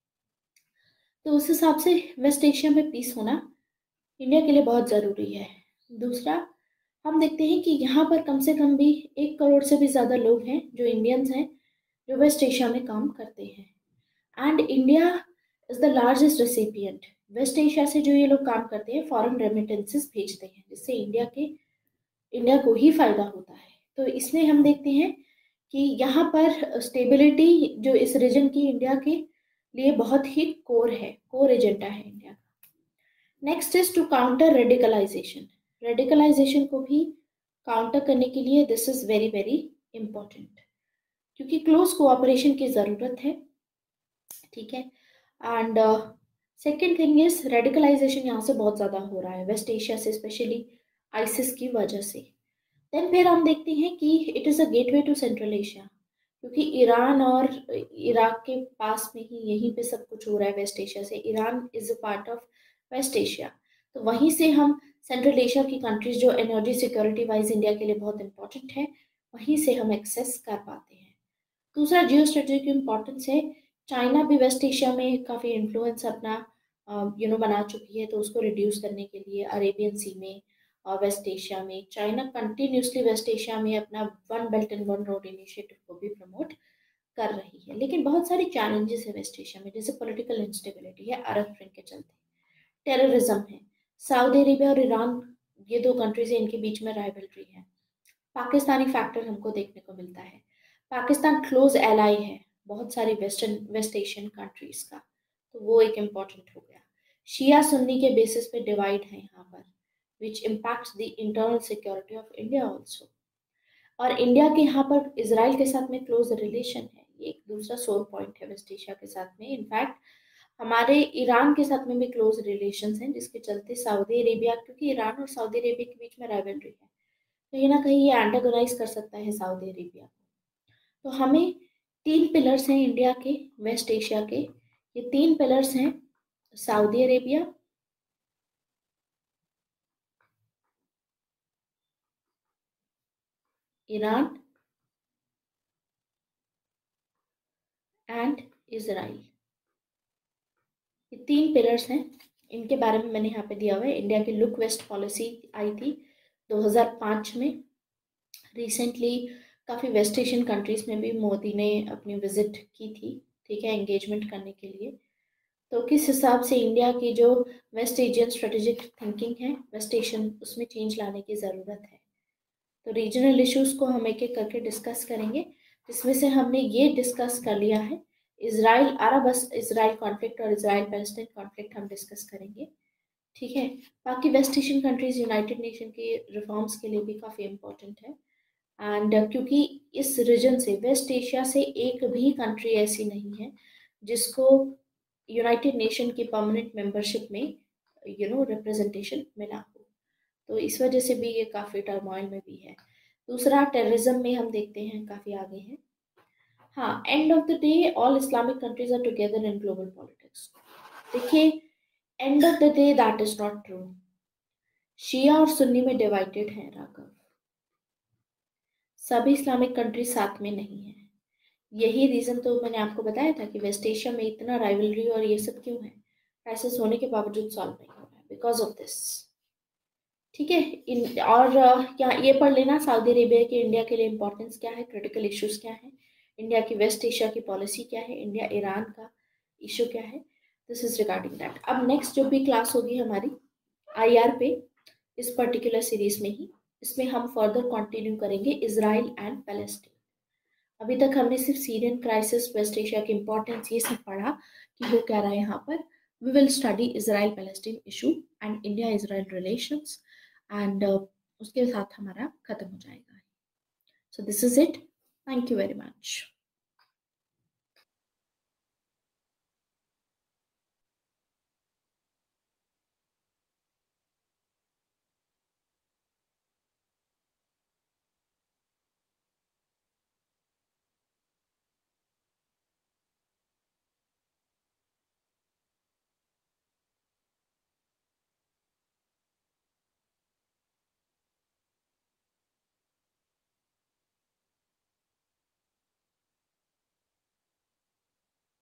तो उस हिसाब से वेस्ट एशिया में पीस होना इंडिया के लिए बहुत ज़रूरी है। दूसरा, हम देखते हैं कि यहाँ पर कम से कम भी 1 करोड़ से भी ज़्यादा लोग हैं जो इंडियंस हैं, जो वेस्ट एशिया में काम करते हैं। And India is the largest recipient. West Asia से जो ये लोग काम करते हैं फॉरेन रेमिटेंसेस भेजते हैं, जिससे इंडिया को ही फायदा होता है। तो इसमें हम देखते हैं कि यहाँ पर स्टेबिलिटी जो इस रीजन की इंडिया के लिए बहुत ही कोर एजेंडा है इंडिया का। Next is to counter radicalisation. Radicalisation को भी काउंटर करने के लिए this is very very important, क्योंकि क्लोज कोऑपरेशन की ज़रूरत है, ठीक है। And second thing is radicalisation यहाँ से बहुत ज़्यादा हो रहा है वेस्ट एशिया से, स्पेशली आईसिस की वजह से। देन फिर हम देखते हैं कि it is a gateway to Central Asia, क्योंकि ईरान और इराक के पास में ही यहीं पे सब कुछ हो रहा है वेस्ट एशिया से। Iran is a part of West Asia, तो वहीं से हम सेंट्रल एशिया की कंट्रीज जो एनर्जी सिक्योरिटी वाइज इंडिया के लिए बहुत इंपॉर्टेंट है, वहीं से हम एक्सेस कर पाते हैं। दूसरा, जियो स्ट्रेटेजिक इम्पोर्टेंस है। चाइना भी वेस्ट एशिया में काफ़ी इन्फ्लुएंस अपना बना चुकी है, तो उसको रिड्यूस करने के लिए अरेबियन सी में और वेस्ट एशिया में चाइना कंटिन्यूसली वेस्ट एशिया में अपना one belt and one road initiative को भी प्रमोट कर रही है। लेकिन बहुत सारी चैलेंजेस है वेस्ट एशिया में, जैसे पॉलिटिकल इंस्टेबिलिटी है अरब स्प्रिंग के चलते, टेररिज्म है, सऊदी अरेबिया और ईरान ये दो कंट्रीज है, इनके बीच में राइवलरी है, पाकिस्तानी फैक्टर हमको देखने को मिलता है। पाकिस्तान क्लोज एलाई है बहुत सारी वेस्ट एशियन कंट्रीज का, तो वो एक इम्पॉर्टेंट हो गया। शिया सुन्नी के बेसिस पे डिवाइड है यहाँ पर, which impacts the internal security of India also. और इंडिया के यहाँ पर इसराइल के साथ में क्लोज रिलेशन है, ये एक दूसरा सोर पॉइंट है वेस्ट एशिया के साथ में। इनफैक्ट हमारे ईरान के साथ में भी क्लोज रिलेशंस हैं, जिसके चलते सऊदी अरेबिया, क्योंकि ईरान और सऊदी अरेबिया के बीच में राइवलरी है, कहीं ना कहीं ये एंटागोनाइज कर सकता है सऊदी अरेबिया को। तो हमें 3 पिलर्स हैं इंडिया के वेस्ट एशिया के, ये 3 पिलर्स हैं Saudi Arabia, Iran and Israel. ये 3 पिलर्स हैं, इनके बारे में मैंने यहाँ पे दिया हुआ है। इंडिया की लुक वेस्ट पॉलिसी आई थी 2005 में। रिसेंटली काफ़ी वेस्ट एशियन कंट्रीज़ में भी मोदी ने अपनी विजिट की थी, ठीक है, एंगेजमेंट करने के लिए। तो किस हिसाब से इंडिया की जो वेस्ट एशियन स्ट्रेटेजिक थिंकिंग है वेस्ट एशियन, उसमें चेंज लाने की ज़रूरत है। तो रीजनल इश्यूज़ को हम एक एक करके डिस्कस करेंगे, जिसमें से हमने ये डिस्कस कर लिया है इसराइल अरब इसराइल कॉन्फ्लिक्ट और इसराइल पैलेस्टाइन कॉन्फ्लिक्ट हम डिस्कस करेंगे, ठीक है। बाकी West Asian countries United Nation के रिफॉर्म्स के लिए भी काफ़ी इम्पोर्टेंट है। एंड क्योंकि इस रीजन से वेस्ट एशिया से एक भी कंट्री ऐसी नहीं है जिसको यूनाइटेड नेशन की परमानेंट मेंबरशिप में रिप्रेजेंटेशन मिला हो, तो इस वजह से भी ये काफ़ी टर्मोइल में भी है। दूसरा, टेररिज्म में हम देखते हैं काफ़ी आगे हैं। हाँ, and of the day all Islamic countries are together in global politics. देखिए, and of the day that is not true. शिया और सुन्नी में डिवाइडेड है राघव, सभी इस्लामिक कंट्रीज साथ में नहीं है। यही रीज़न तो मैंने आपको बताया था कि वेस्ट एशिया में इतना राइवलरी और ये सब क्यों है, क्राइसिस होने के बावजूद सॉल्व नहीं हो रहा है, बिकॉज ऑफ दिस, ठीक है। और क्या ये पढ़ लेना सऊदी अरेबिया की इंडिया के लिए इंपॉर्टेंस क्या है, क्रिटिकल इश्यूज क्या है, इंडिया की वेस्ट एशिया की पॉलिसी क्या है, इंडिया ईरान का इशू क्या है, दिस इज रिगार्डिंग दैट। अब नेक्स्ट जो भी क्लास होगी हमारी IR पे, इस पर्टिकुलर सीरीज में ही, इसमें हम फर्दर कंटिन्यू करेंगे इसराइल एंड पैलेस्टाइन। अभी तक हमने सिर्फ सीरियन क्राइसिस, वेस्ट एशिया की इंपॉर्टेंस, ये सब पढ़ा कि वो क्या रहा है यहाँ पर। We will study Israel Palestine issue and India Israel relations, and उसके साथ हमारा खत्म हो जाएगा. So this is it. Thank you very much.